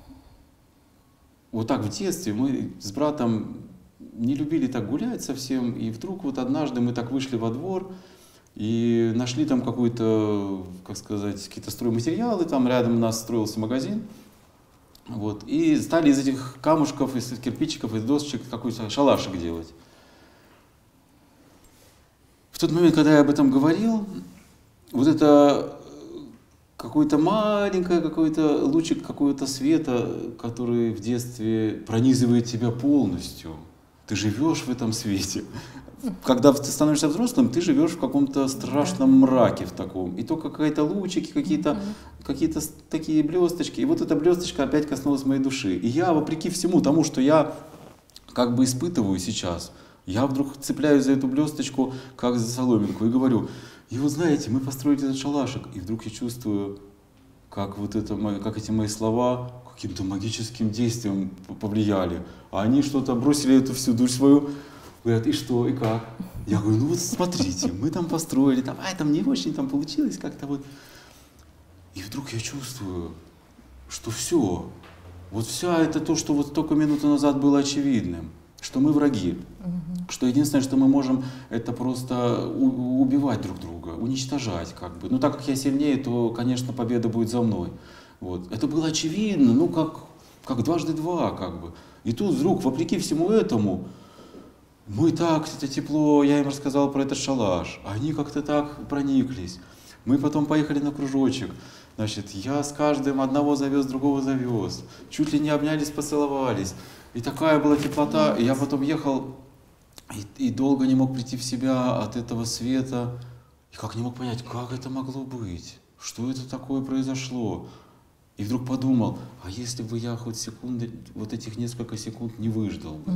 Вот так в детстве мы с братом не любили так гулять совсем, и вдруг вот однажды мы так вышли во двор, и нашли там какой-то, как сказать, какие-то стройматериалы, там рядом у нас строился магазин. Вот, и стали из этих камушков, из кирпичиков, из досочек какой-то шалашик делать. В тот момент, когда я об этом говорил, вот это какой-то маленький какой-то лучик какого-то света, который в детстве пронизывает тебя полностью. Ты живешь в этом свете. Когда ты становишься взрослым, ты живешь в каком-то страшном мраке в таком. И только какие-то лучики, какие-то такие блесточки. И вот эта блесточка опять коснулась моей души. И я, вопреки всему тому, что я как бы испытываю сейчас, я вдруг цепляюсь за эту блесточку, как за соломинку, и говорю, и вот знаете, мы построили этот шалашик. И вдруг я чувствую, как вот это, как эти мои слова каким-то магическим действием повлияли. А они что-то бросили эту всю душу свою. Говорят, и что, и как? Я говорю, ну вот смотрите, мы там построили, там не очень там получилось как-то вот. И вдруг я чувствую, что все, вот вся это то, что вот только минуту назад было очевидным, что мы враги, что единственное, что мы можем, это просто убивать друг друга, уничтожать как бы. Ну так как я сильнее, то, конечно, победа будет за мной. Вот. Это было очевидно, ну как дважды два как бы. И тут вдруг, вопреки всему этому, мы так, это тепло, я им рассказал про этот шалаш, они как-то так прониклись. Мы потом поехали на кружочек, значит, я с каждым одного завез, другого завез, чуть ли не обнялись, поцеловались. И такая была теплота, и я потом ехал и долго не мог прийти в себя от этого света, и как не мог понять, как это могло быть, что это такое произошло. И вдруг подумал, а если бы я хоть секунды, вот этих несколько секунд не выждал бы?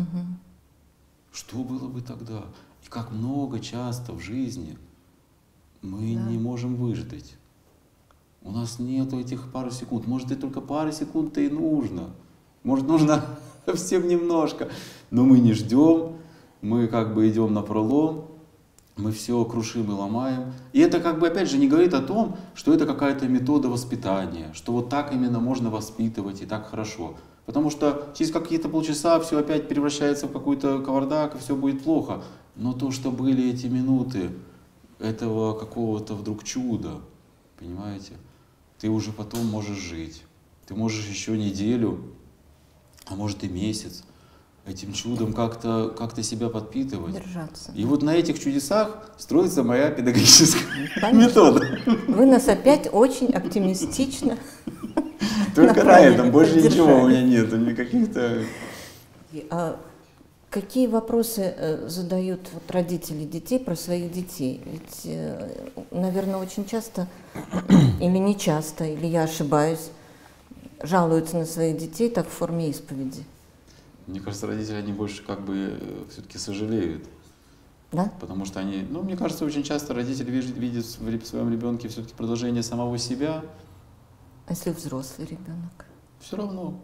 Что было бы тогда? И как много часто в жизни мы не можем выждать. У нас нету этих пары секунд. Может, и только пары секунд-то и нужно. Может, нужно совсем немножко. Но мы не ждем, мы как бы идем напролом, мы все крушим и ломаем. И это как бы опять же не говорит о том, что это какая-то метода воспитания, что вот так именно можно воспитывать и так хорошо. Потому что через какие-то полчаса все опять превращается в какой-то кавардак, и все будет плохо. Но то, что были эти минуты этого какого-то вдруг чуда, понимаете, ты уже потом можешь жить. Ты можешь еще неделю, а может и месяц этим чудом как-то себя подпитывать. Держаться. И вот на этих чудесах строится моя педагогическая метода. Вы нас опять очень оптимистично Только на этом, больше ничего у меня нет, никаких-то... А какие вопросы задают вот родители детей про своих детей? Ведь, наверное, очень часто, или не часто, или я ошибаюсь, жалуются на своих детей так в форме исповеди. Мне кажется, родители, они больше как бы все-таки сожалеют. Да? Потому что они, ну, мне кажется, очень часто родители видят в своем ребенке все-таки продолжение самого себя. А если взрослый ребенок? Все равно.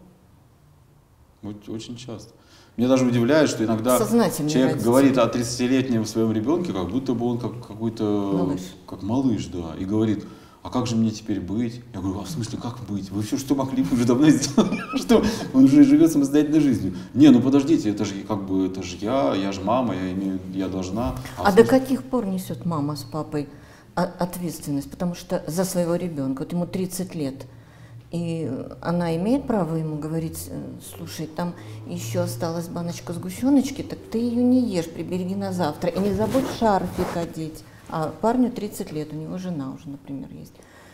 Вот очень часто. Меня даже удивляет, что иногда человек говорит о 30-летнем своем ребенке, как будто бы он как какой-то малыш. Как малыш, да, и говорит, а как же мне теперь быть? Я говорю, а в смысле, как быть? Вы все, что могли, уже давно сделали, что он уже живет самостоятельной жизнью. Не, ну подождите, это же как бы, это же я же мама, я должна. А до каких пор несет мама с папой ответственность? Потому что за своего ребенка, вот ему 30 лет, и она имеет право ему говорить, слушай, там еще осталась баночка сгущеночки, так ты ее не ешь, прибереги на завтра, и не забудь шарфик одеть. А парню 30 лет, у него жена уже, например, есть.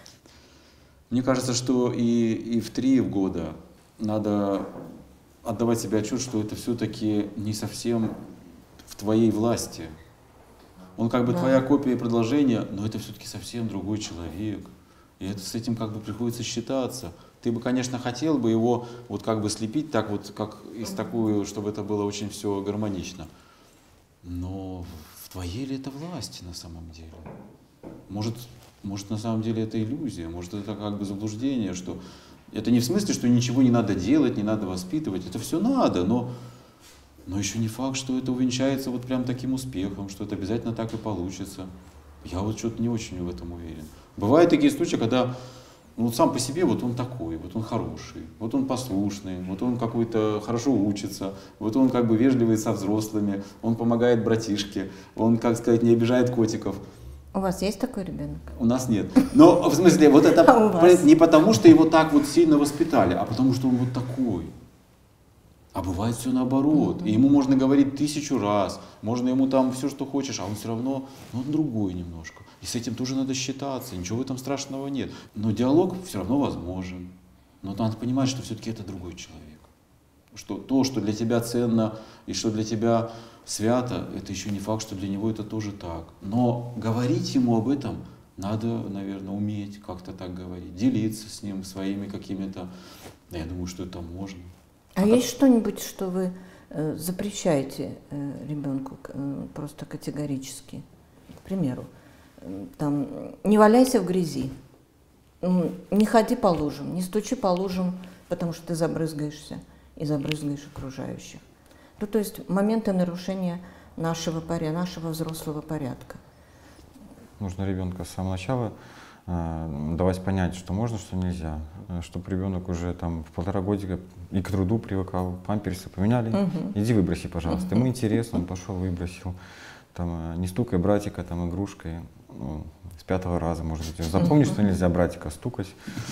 Мне кажется, что и в 3 года надо отдавать себе отчет, что это все-таки не совсем в твоей власти. Он как бы твоя копия и продолжение, но это все-таки совсем другой человек. И это с этим как бы приходится считаться. Ты бы, конечно, хотел бы его вот как бы слепить так вот, как из такую, чтобы это было очень все гармонично. Но в твоей ли это власти на самом деле? Может на самом деле это иллюзия, может это как бы заблуждение, что это не в смысле, что ничего не надо делать, не надо воспитывать, это все надо, но еще не факт, что это увенчается вот прям таким успехом, что это обязательно так и получится. Я вот что-то не очень в этом уверен. Бывают такие случаи, когда вот сам по себе вот он такой, вот он хороший, вот он послушный, вот он какой-то хорошо учится, вот он как бы вежливый со взрослыми, он помогает братишке, он, как сказать, не обижает котиков. У вас есть такой ребенок? У нас нет. Но в смысле, вот это не потому, что его так вот сильно воспитали, а потому что он вот такой. А бывает все наоборот. И ему можно говорить 1000 раз, можно ему там все, что хочешь, а он все равно, он другой немножко. И с этим тоже надо считаться, ничего в этом страшного нет. Но диалог все равно возможен. Но надо понимать, что все-таки это другой человек. Что то, что для тебя ценно и что для тебя свято, это еще не факт, что для него это тоже так. Но говорить ему об этом надо, наверное, уметь как-то так говорить, делиться с ним своими какими-то, я думаю, что это можно. А есть что-нибудь, что вы запрещаете ребенку просто категорически? К примеру, там, не валяйся в грязи, не ходи по лужам, не стучи по лужам, потому что ты забрызгаешься и забрызгаешь окружающих. Ну, то есть моменты нарушения нашего взрослого порядка. Нужно ребенка с самого начала давать понять, что можно, что нельзя, чтобы ребенок уже там в 1,5 годика и к труду привыкал, памперсы поменяли, иди выброси, пожалуйста. Ему интересно, он пошел, выбросил. Там, не стукай братика там игрушкой, с 5-го раза, может быть. Запомни, что нельзя братика стукать.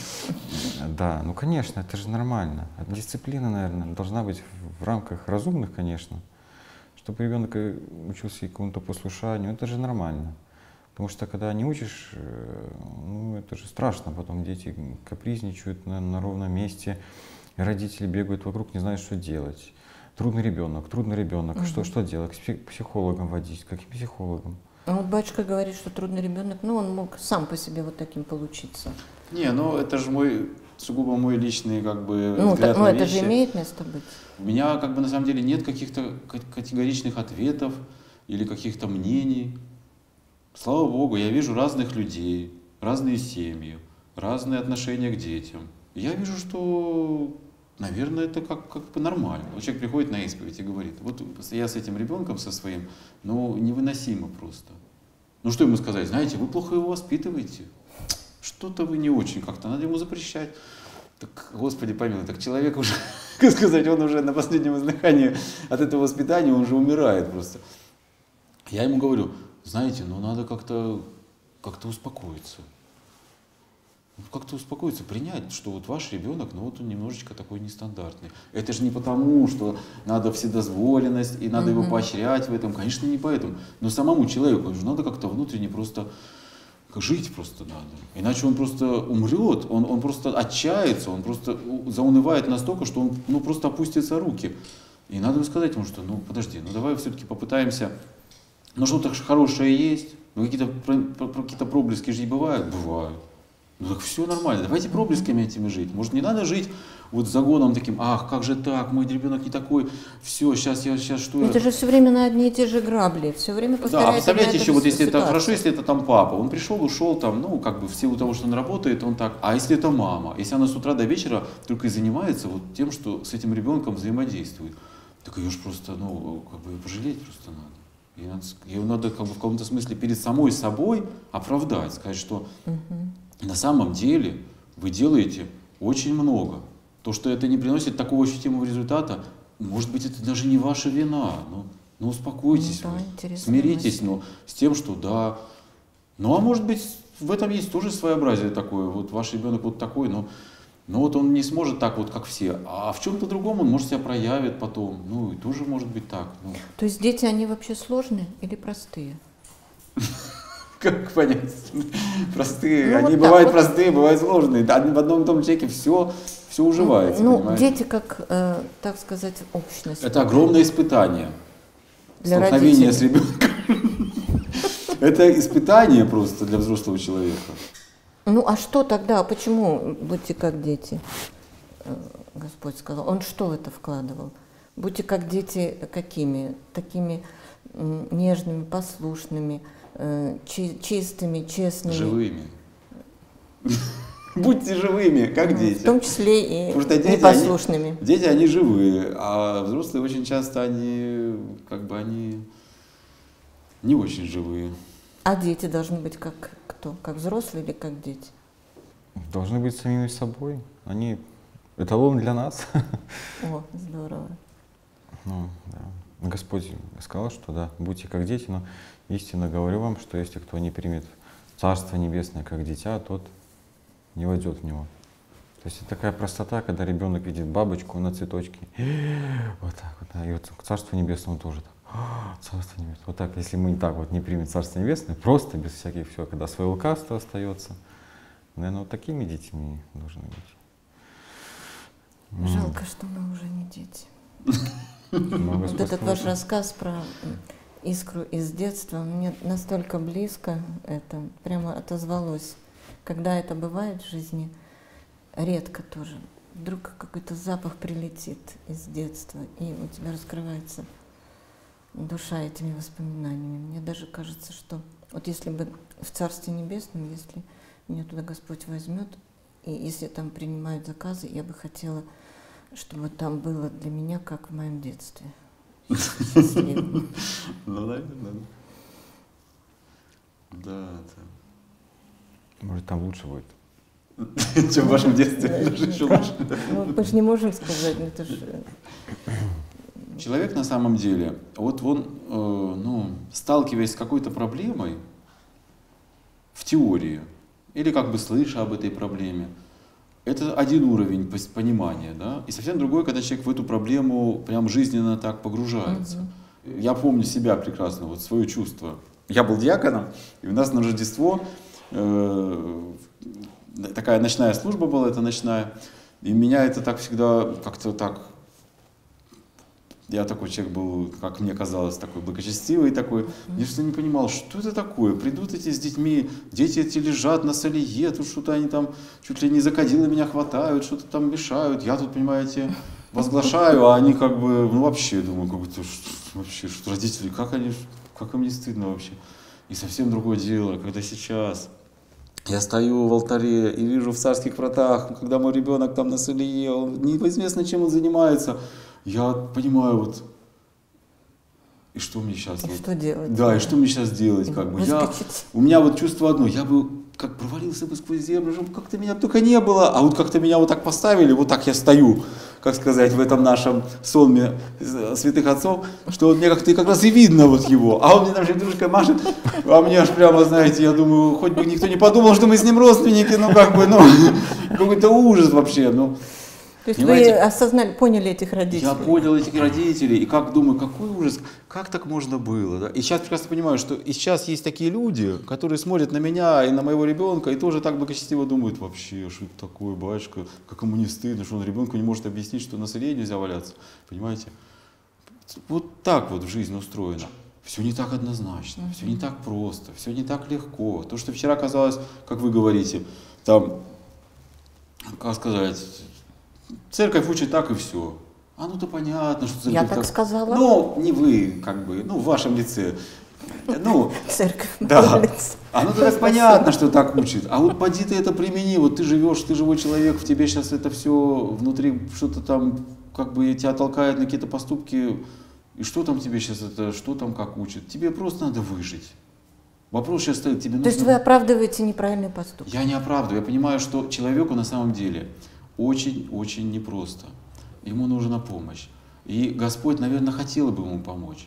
Да, ну конечно, это же нормально. Дисциплина, наверное, должна быть в рамках разумных, конечно, чтобы ребенок учился и какому-то послушанию, это же нормально. Потому что когда не учишь, ну это же страшно, потом дети капризничают на ровном месте, и родители бегают вокруг, не знают, что делать. Трудный ребенок, что делать? К психологам водить, каким психологам? А вот батюшка говорит, что трудный ребенок, ну он мог сам по себе вот таким получиться. Не, ну это же сугубо мой личный как бы взгляд на вещи. Это же имеет место быть. У меня как бы на самом деле нет каких-то категоричных ответов или каких-то мнений. Слава Богу, я вижу разных людей, разные семьи, разные отношения к детям. Я вижу, что, наверное, это как бы нормально. Вот человек приходит на исповедь и говорит, вот я с этим ребенком, со своим, ну невыносимо просто. Ну что ему сказать? Знаете, вы плохо его воспитываете. Что-то вы не очень как-то, надо ему запрещать. Так, Господи помилуй, так человек уже, как сказать, он уже на последнем издыхании от этого воспитания, он уже умирает просто. Я ему говорю, знаете, ну надо как-то успокоиться. Как-то успокоиться, принять, что вот ваш ребенок, ну вот он немножечко такой нестандартный. Это же не потому, что надо вседозволенность и надо его поощрять в этом, конечно, не поэтому. Но самому человеку же надо как-то внутренне просто жить просто надо. Иначе он просто умрет, он просто отчается, он просто заунывает настолько, что он ну, просто опустится руки. И надо сказать ему, что ну подожди, ну давай все-таки попытаемся. Ну что-то хорошее есть, ну какие-то проблески же бывают? Бывают. Ну так все нормально, давайте проблесками этими жить. Может не надо жить вот загоном таким, ах, как же так, мой ребенок не такой, все, сейчас что я... Это же все время на одни и те же грабли, все время повторяется. Да, представляете еще, вот если это хорошо, если это там папа, он пришел, ушел там, ну как бы в силу того, что он работает, он так, а если это мама, если она с утра до вечера только и занимается вот тем, что с этим ребенком взаимодействует, так ее же просто, ну как бы ее пожалеть просто надо. Ее надо как бы в каком-то смысле перед самой собой оправдать, сказать, что на самом деле вы делаете очень много. То, что это не приносит такого ощутимого результата, может быть, это даже не ваша вина. Ну успокойтесь, вы, смиритесь с тем, что да. Ну а может быть, в этом есть тоже своеобразие такое. Вот ваш ребенок вот такой, но вот он не сможет так вот, как все. А в чем-то другом он может себя проявит потом. Ну и тоже может быть так. Ну. То есть дети, они вообще сложные или простые? Как понять? Простые. Ну, они вот бывают вот простые, бывают сложные. В одном и том человеке все уживается. Ну, понимаете? дети как, так сказать, общность. Это огромное испытание. Для столкновение родителей. С ребенком. Это испытание просто для взрослого человека. Ну а что тогда, почему будьте как дети? Господь сказал, Он что в это вкладывал? Будьте как дети какими? Такими нежными, послушными, чистыми, честными. Живыми. Будьте живыми, как дети. В том числе и непослушными. Дети, они живые, а взрослые очень часто, они не очень живые. А дети должны быть как кто? Как взрослые или как дети? Должны быть самими собой. Они эталон для нас. О, здорово. Ну, да. Господь сказал, что да, будьте как дети, но истинно говорю вам, что если кто не примет Царство Небесное как дитя, тот не войдет в него. То есть это такая простота, когда ребенок видит бабочку на цветочке, вот так вот, да, и вот к Царству Небесному тоже так, Царство Небесное. Вот так, если мы так вот не примем Царство Небесное, просто без всяких все, когда свое лукавство остается, наверное, вот такими детьми должны быть. Жалко, что мы уже не дети. Вот этот ваш рассказ про искру из детства, мне настолько близко это, прямо отозвалось. Когда это бывает в жизни, редко тоже. Вдруг какой-то запах прилетит из детства, и у тебя раскрывается душа этими воспоминаниями. Мне даже кажется, что вот если бы в Царстве Небесном, если меня туда Господь возьмет, и если там принимают заказы, я бы хотела, чтобы там было для меня, как в моем детстве. Счастливым. Ну, наверное, да. Может, там лучше будет. Чем в вашем детстве, даже еще лучше. Ну, мы же не можем сказать, но это же... Человек на самом деле, вот он, сталкиваясь с какой-то проблемой в теории, или как бы слыша об этой проблеме, это один уровень понимания, да, и совсем другой, когда человек в эту проблему прям жизненно так погружается. Я помню себя прекрасно, вот свое чувство. Я был диаконом, и у нас на Рождество такая ночная служба была, это ночная, и меня это так всегда как-то так... Я такой человек был, как мне казалось, такой благочестивый такой. Я что-то не понимал, что это такое. Придут эти с детьми, дети эти лежат на солие, тут что-то они там чуть ли не за кадилы меня хватают, что-то там мешают. Я тут, понимаете, возглашаю, а они как бы, вообще, думаю, как-то, вообще, что родители, как им не стыдно вообще. И совсем другое дело, когда сейчас я стою в алтаре и вижу в царских вратах, когда мой ребенок там на солие, он неизвестно, чем он занимается. Я понимаю, вот, и что мне сейчас? И вот, что делать? Да, и что мне сейчас делать? Как бы. У меня вот чувство одно, я бы как провалился бы сквозь землю, чтобы как-то меня только не было, а вот как-то меня вот так поставили, вот так я стою, как сказать, в этом нашем сонме святых отцов, что вот мне как-то как раз и видно вот его, а он мне там дружкой машет, а мне аж прямо, знаете, я думаю, хоть бы никто не подумал, что мы с ним родственники, какой-то ужас вообще, То есть вы осознали, поняли этих родителей? Я понял этих родителей, и как думаю, какой ужас, как так можно было. Да? И сейчас прекрасно понимаю, что и сейчас есть такие люди, которые смотрят на меня и на моего ребенка, и тоже так благочестиво думают, вообще, что это такое, батюшка, как ему не стыдно, что он ребенку не может объяснить, что на солее нельзя валяться. Понимаете? Вот так вот жизнь устроена. Все не так однозначно, все не так просто, все не так легко. То, что вчера казалось, как вы говорите, там, как сказать... Церковь учит так и все. А ну-то понятно, что церковь... Я так сказала? Ну, не вы, как бы, в вашем лице. Церковь да. А ну-то так понятно, что так учит. А вот поди ты это примени, вот ты живешь, ты живой человек, в тебе сейчас это все внутри что-то там, как бы тебя толкает на какие-то поступки. И что там тебе сейчас это, что там как учит? Тебе просто надо выжить. Вопрос сейчас стоит, тебе нужно... То есть вы оправдываете неправильный поступок? Я не оправдываю, я понимаю, что человеку на самом деле... очень-очень непросто. Ему нужна помощь. И Господь, наверное, хотел бы ему помочь.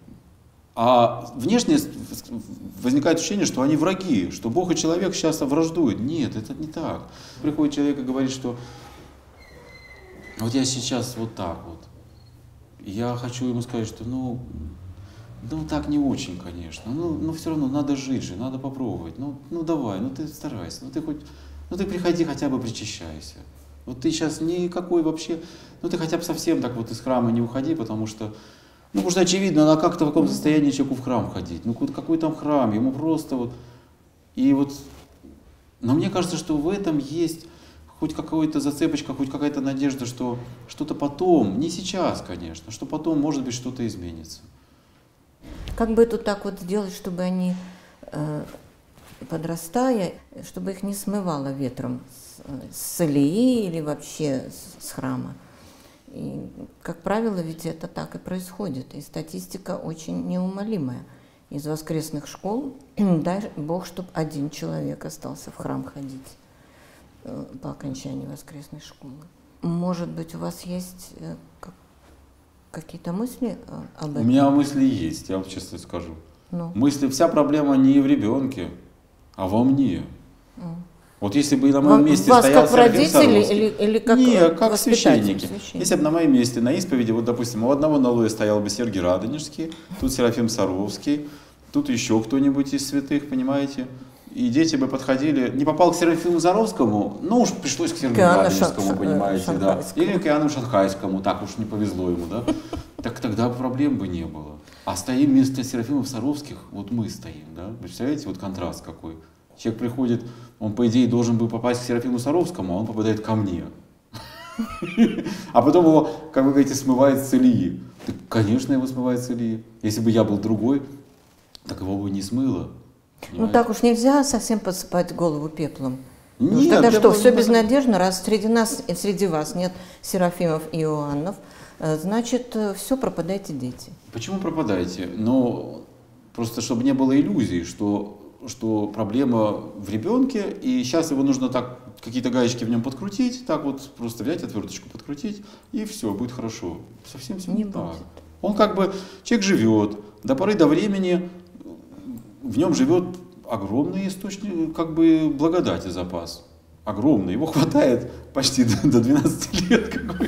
А внешне возникает ощущение, что они враги, что Бог и человек сейчас враждуют. Нет, это не так. Приходит человек и говорит, что вот я сейчас вот так вот. Я хочу ему сказать, что так не очень, конечно. Но все равно надо жить же, надо попробовать. Давай, ты старайся, ты приходи, хотя бы причащайся. Вот ты сейчас никакой вообще, ты хотя бы совсем так вот из храма не уходи, потому что, очевидно, надо как-то в каком состоянии человеку в храм ходить. Какой там храм, ему просто вот, и вот Но мне кажется, что в этом есть хоть какая-то зацепочка, хоть какая-то надежда, что что-то потом, не сейчас, конечно, что потом, может быть, что-то изменится. Как бы это так вот сделать, чтобы они, подрастая, чтобы их не смывало ветром с аллеи или вообще с храма? И, как правило, ведь это так и происходит. И статистика очень неумолимая. Из воскресных школ, дай Бог, чтобы один человек остался в храм ходить по окончании воскресной школы. Может быть, у вас есть какие-то мысли об этом? У меня мысли есть, я вам честно скажу. Ну. Мысли, вся проблема не в ребенке, а во мне. Вот если бы на моем месте вас стоял как Серафим родители Саровский, или как нет, как воспитатель, священники. Если бы на моем месте на исповеди, вот, допустим, у одного налоя стоял бы Сергий Радонежский, тут Серафим Саровский, тут еще кто-нибудь из святых, понимаете? И дети бы подходили, не попал к Серафиму Саровскому, ну уж пришлось к Сергию Радонежскому, понимаете, да. Или к Иоанну Шанхайскому, так уж не повезло ему, да. Так тогда проблем бы не было. А стоим вместо Серафимов Саровских, вот мы стоим, да. Представляете, вот контраст какой. Человек приходит, он, по идее, должен был попасть к Серафиму Саровскому, а он попадает ко мне. А потом его, как вы говорите, смывает с Ильи. Так, конечно, его смывает с Ильи. Если бы я был другой, так его бы не смыло. Ну так уж нельзя совсем посыпать голову пеплом. Нет, тогда что, все не безнадежно, раз среди нас и среди вас нет Серафимов и Иоаннов, значит, все, пропадайте, дети. Почему пропадаете? Ну, просто чтобы не было иллюзий, что проблема в ребенке, и сейчас его нужно так, какие-то гаечки в нем подкрутить, так вот просто взять отверточку, подкрутить, и все, будет хорошо. Совсем все не так. Будет. Он как бы, человек живет, до поры до времени в нем живет огромный источник, как бы благодати запас. Огромный, его хватает почти до 12 лет.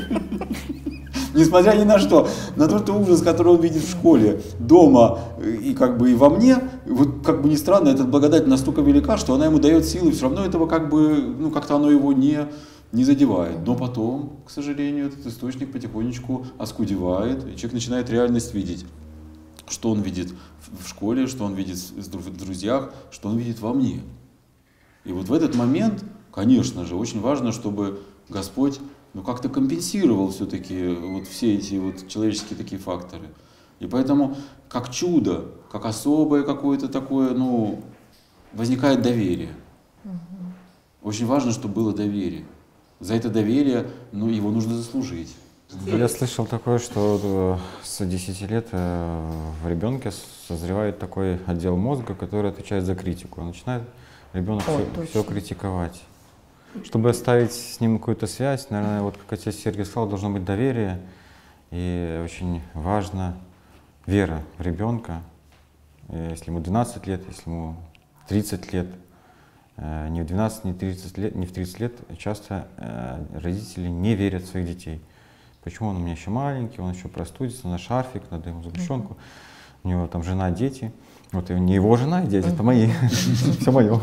Несмотря ни на что, на тот ужас, который он видит в школе, дома и как бы и во мне, вот как бы ни странно, эта благодать настолько велика, что она ему дает силы, все равно этого как бы, ну как-то оно его не задевает. Но потом, к сожалению, этот источник потихонечку оскудевает, и человек начинает реальность видеть. Что он видит в школе, что он видит в друзьях, что он видит во мне. И вот в этот момент, конечно же, очень важно, чтобы Господь как-то компенсировал все-таки вот все эти вот человеческие такие факторы. И поэтому как чудо, как особое какое-то такое, возникает доверие. Очень важно, чтобы было доверие. За это доверие, его нужно заслужить. Я слышал такое, что с 10 лет в ребенке созревает такой отдел мозга, который отвечает за критику. Начинает ребенок все критиковать. Чтобы оставить с ним какую-то связь, наверное, вот как отец Сергий сказал, должно быть доверие. И очень важна вера в ребенка. Если ему 12 лет, если ему 30 лет, не в 12, не в 30 лет, часто родители не верят в своих детей. Почему он у меня еще маленький, он еще простудится, на шарфик, надо ему сгущенку. У него там жена, дети. Вот не его жена и дети, это мои. Все мое.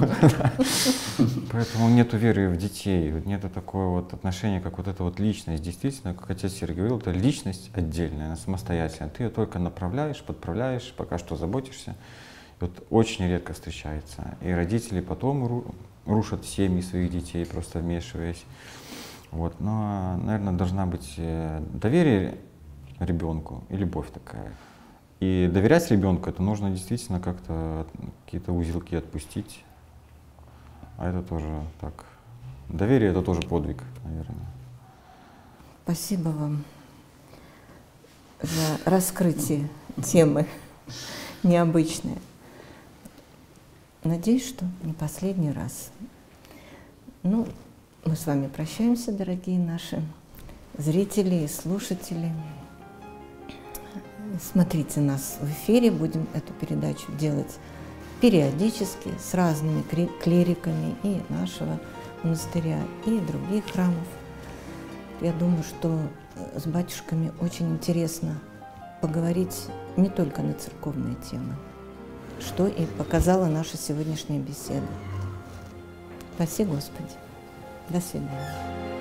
Поэтому нету веры в детей, нету такого вот отношения, как вот эта вот личность. Действительно, как отец Сергий говорил, это личность отдельная, она самостоятельная. Ты ее только направляешь, подправляешь, пока что заботишься. И вот очень редко встречается. И родители потом рушат семьи своих детей, просто вмешиваясь. Вот. Но, наверное, должна быть доверие ребенку и любовь такая. И доверять ребенку, это нужно действительно как-то какие-то узелки отпустить. А это тоже так. Доверие — это тоже подвиг, наверное. Спасибо вам за раскрытие темы необычной. Надеюсь, что не последний раз. Мы с вами прощаемся, дорогие наши зрители и слушатели. Смотрите нас в эфире, будем эту передачу делать периодически с разными клириками и нашего монастыря, и других храмов. Я думаю, что с батюшками очень интересно поговорить не только на церковные темы, что и показала наша сегодняшняя беседа. Спаси Господи. До свидания.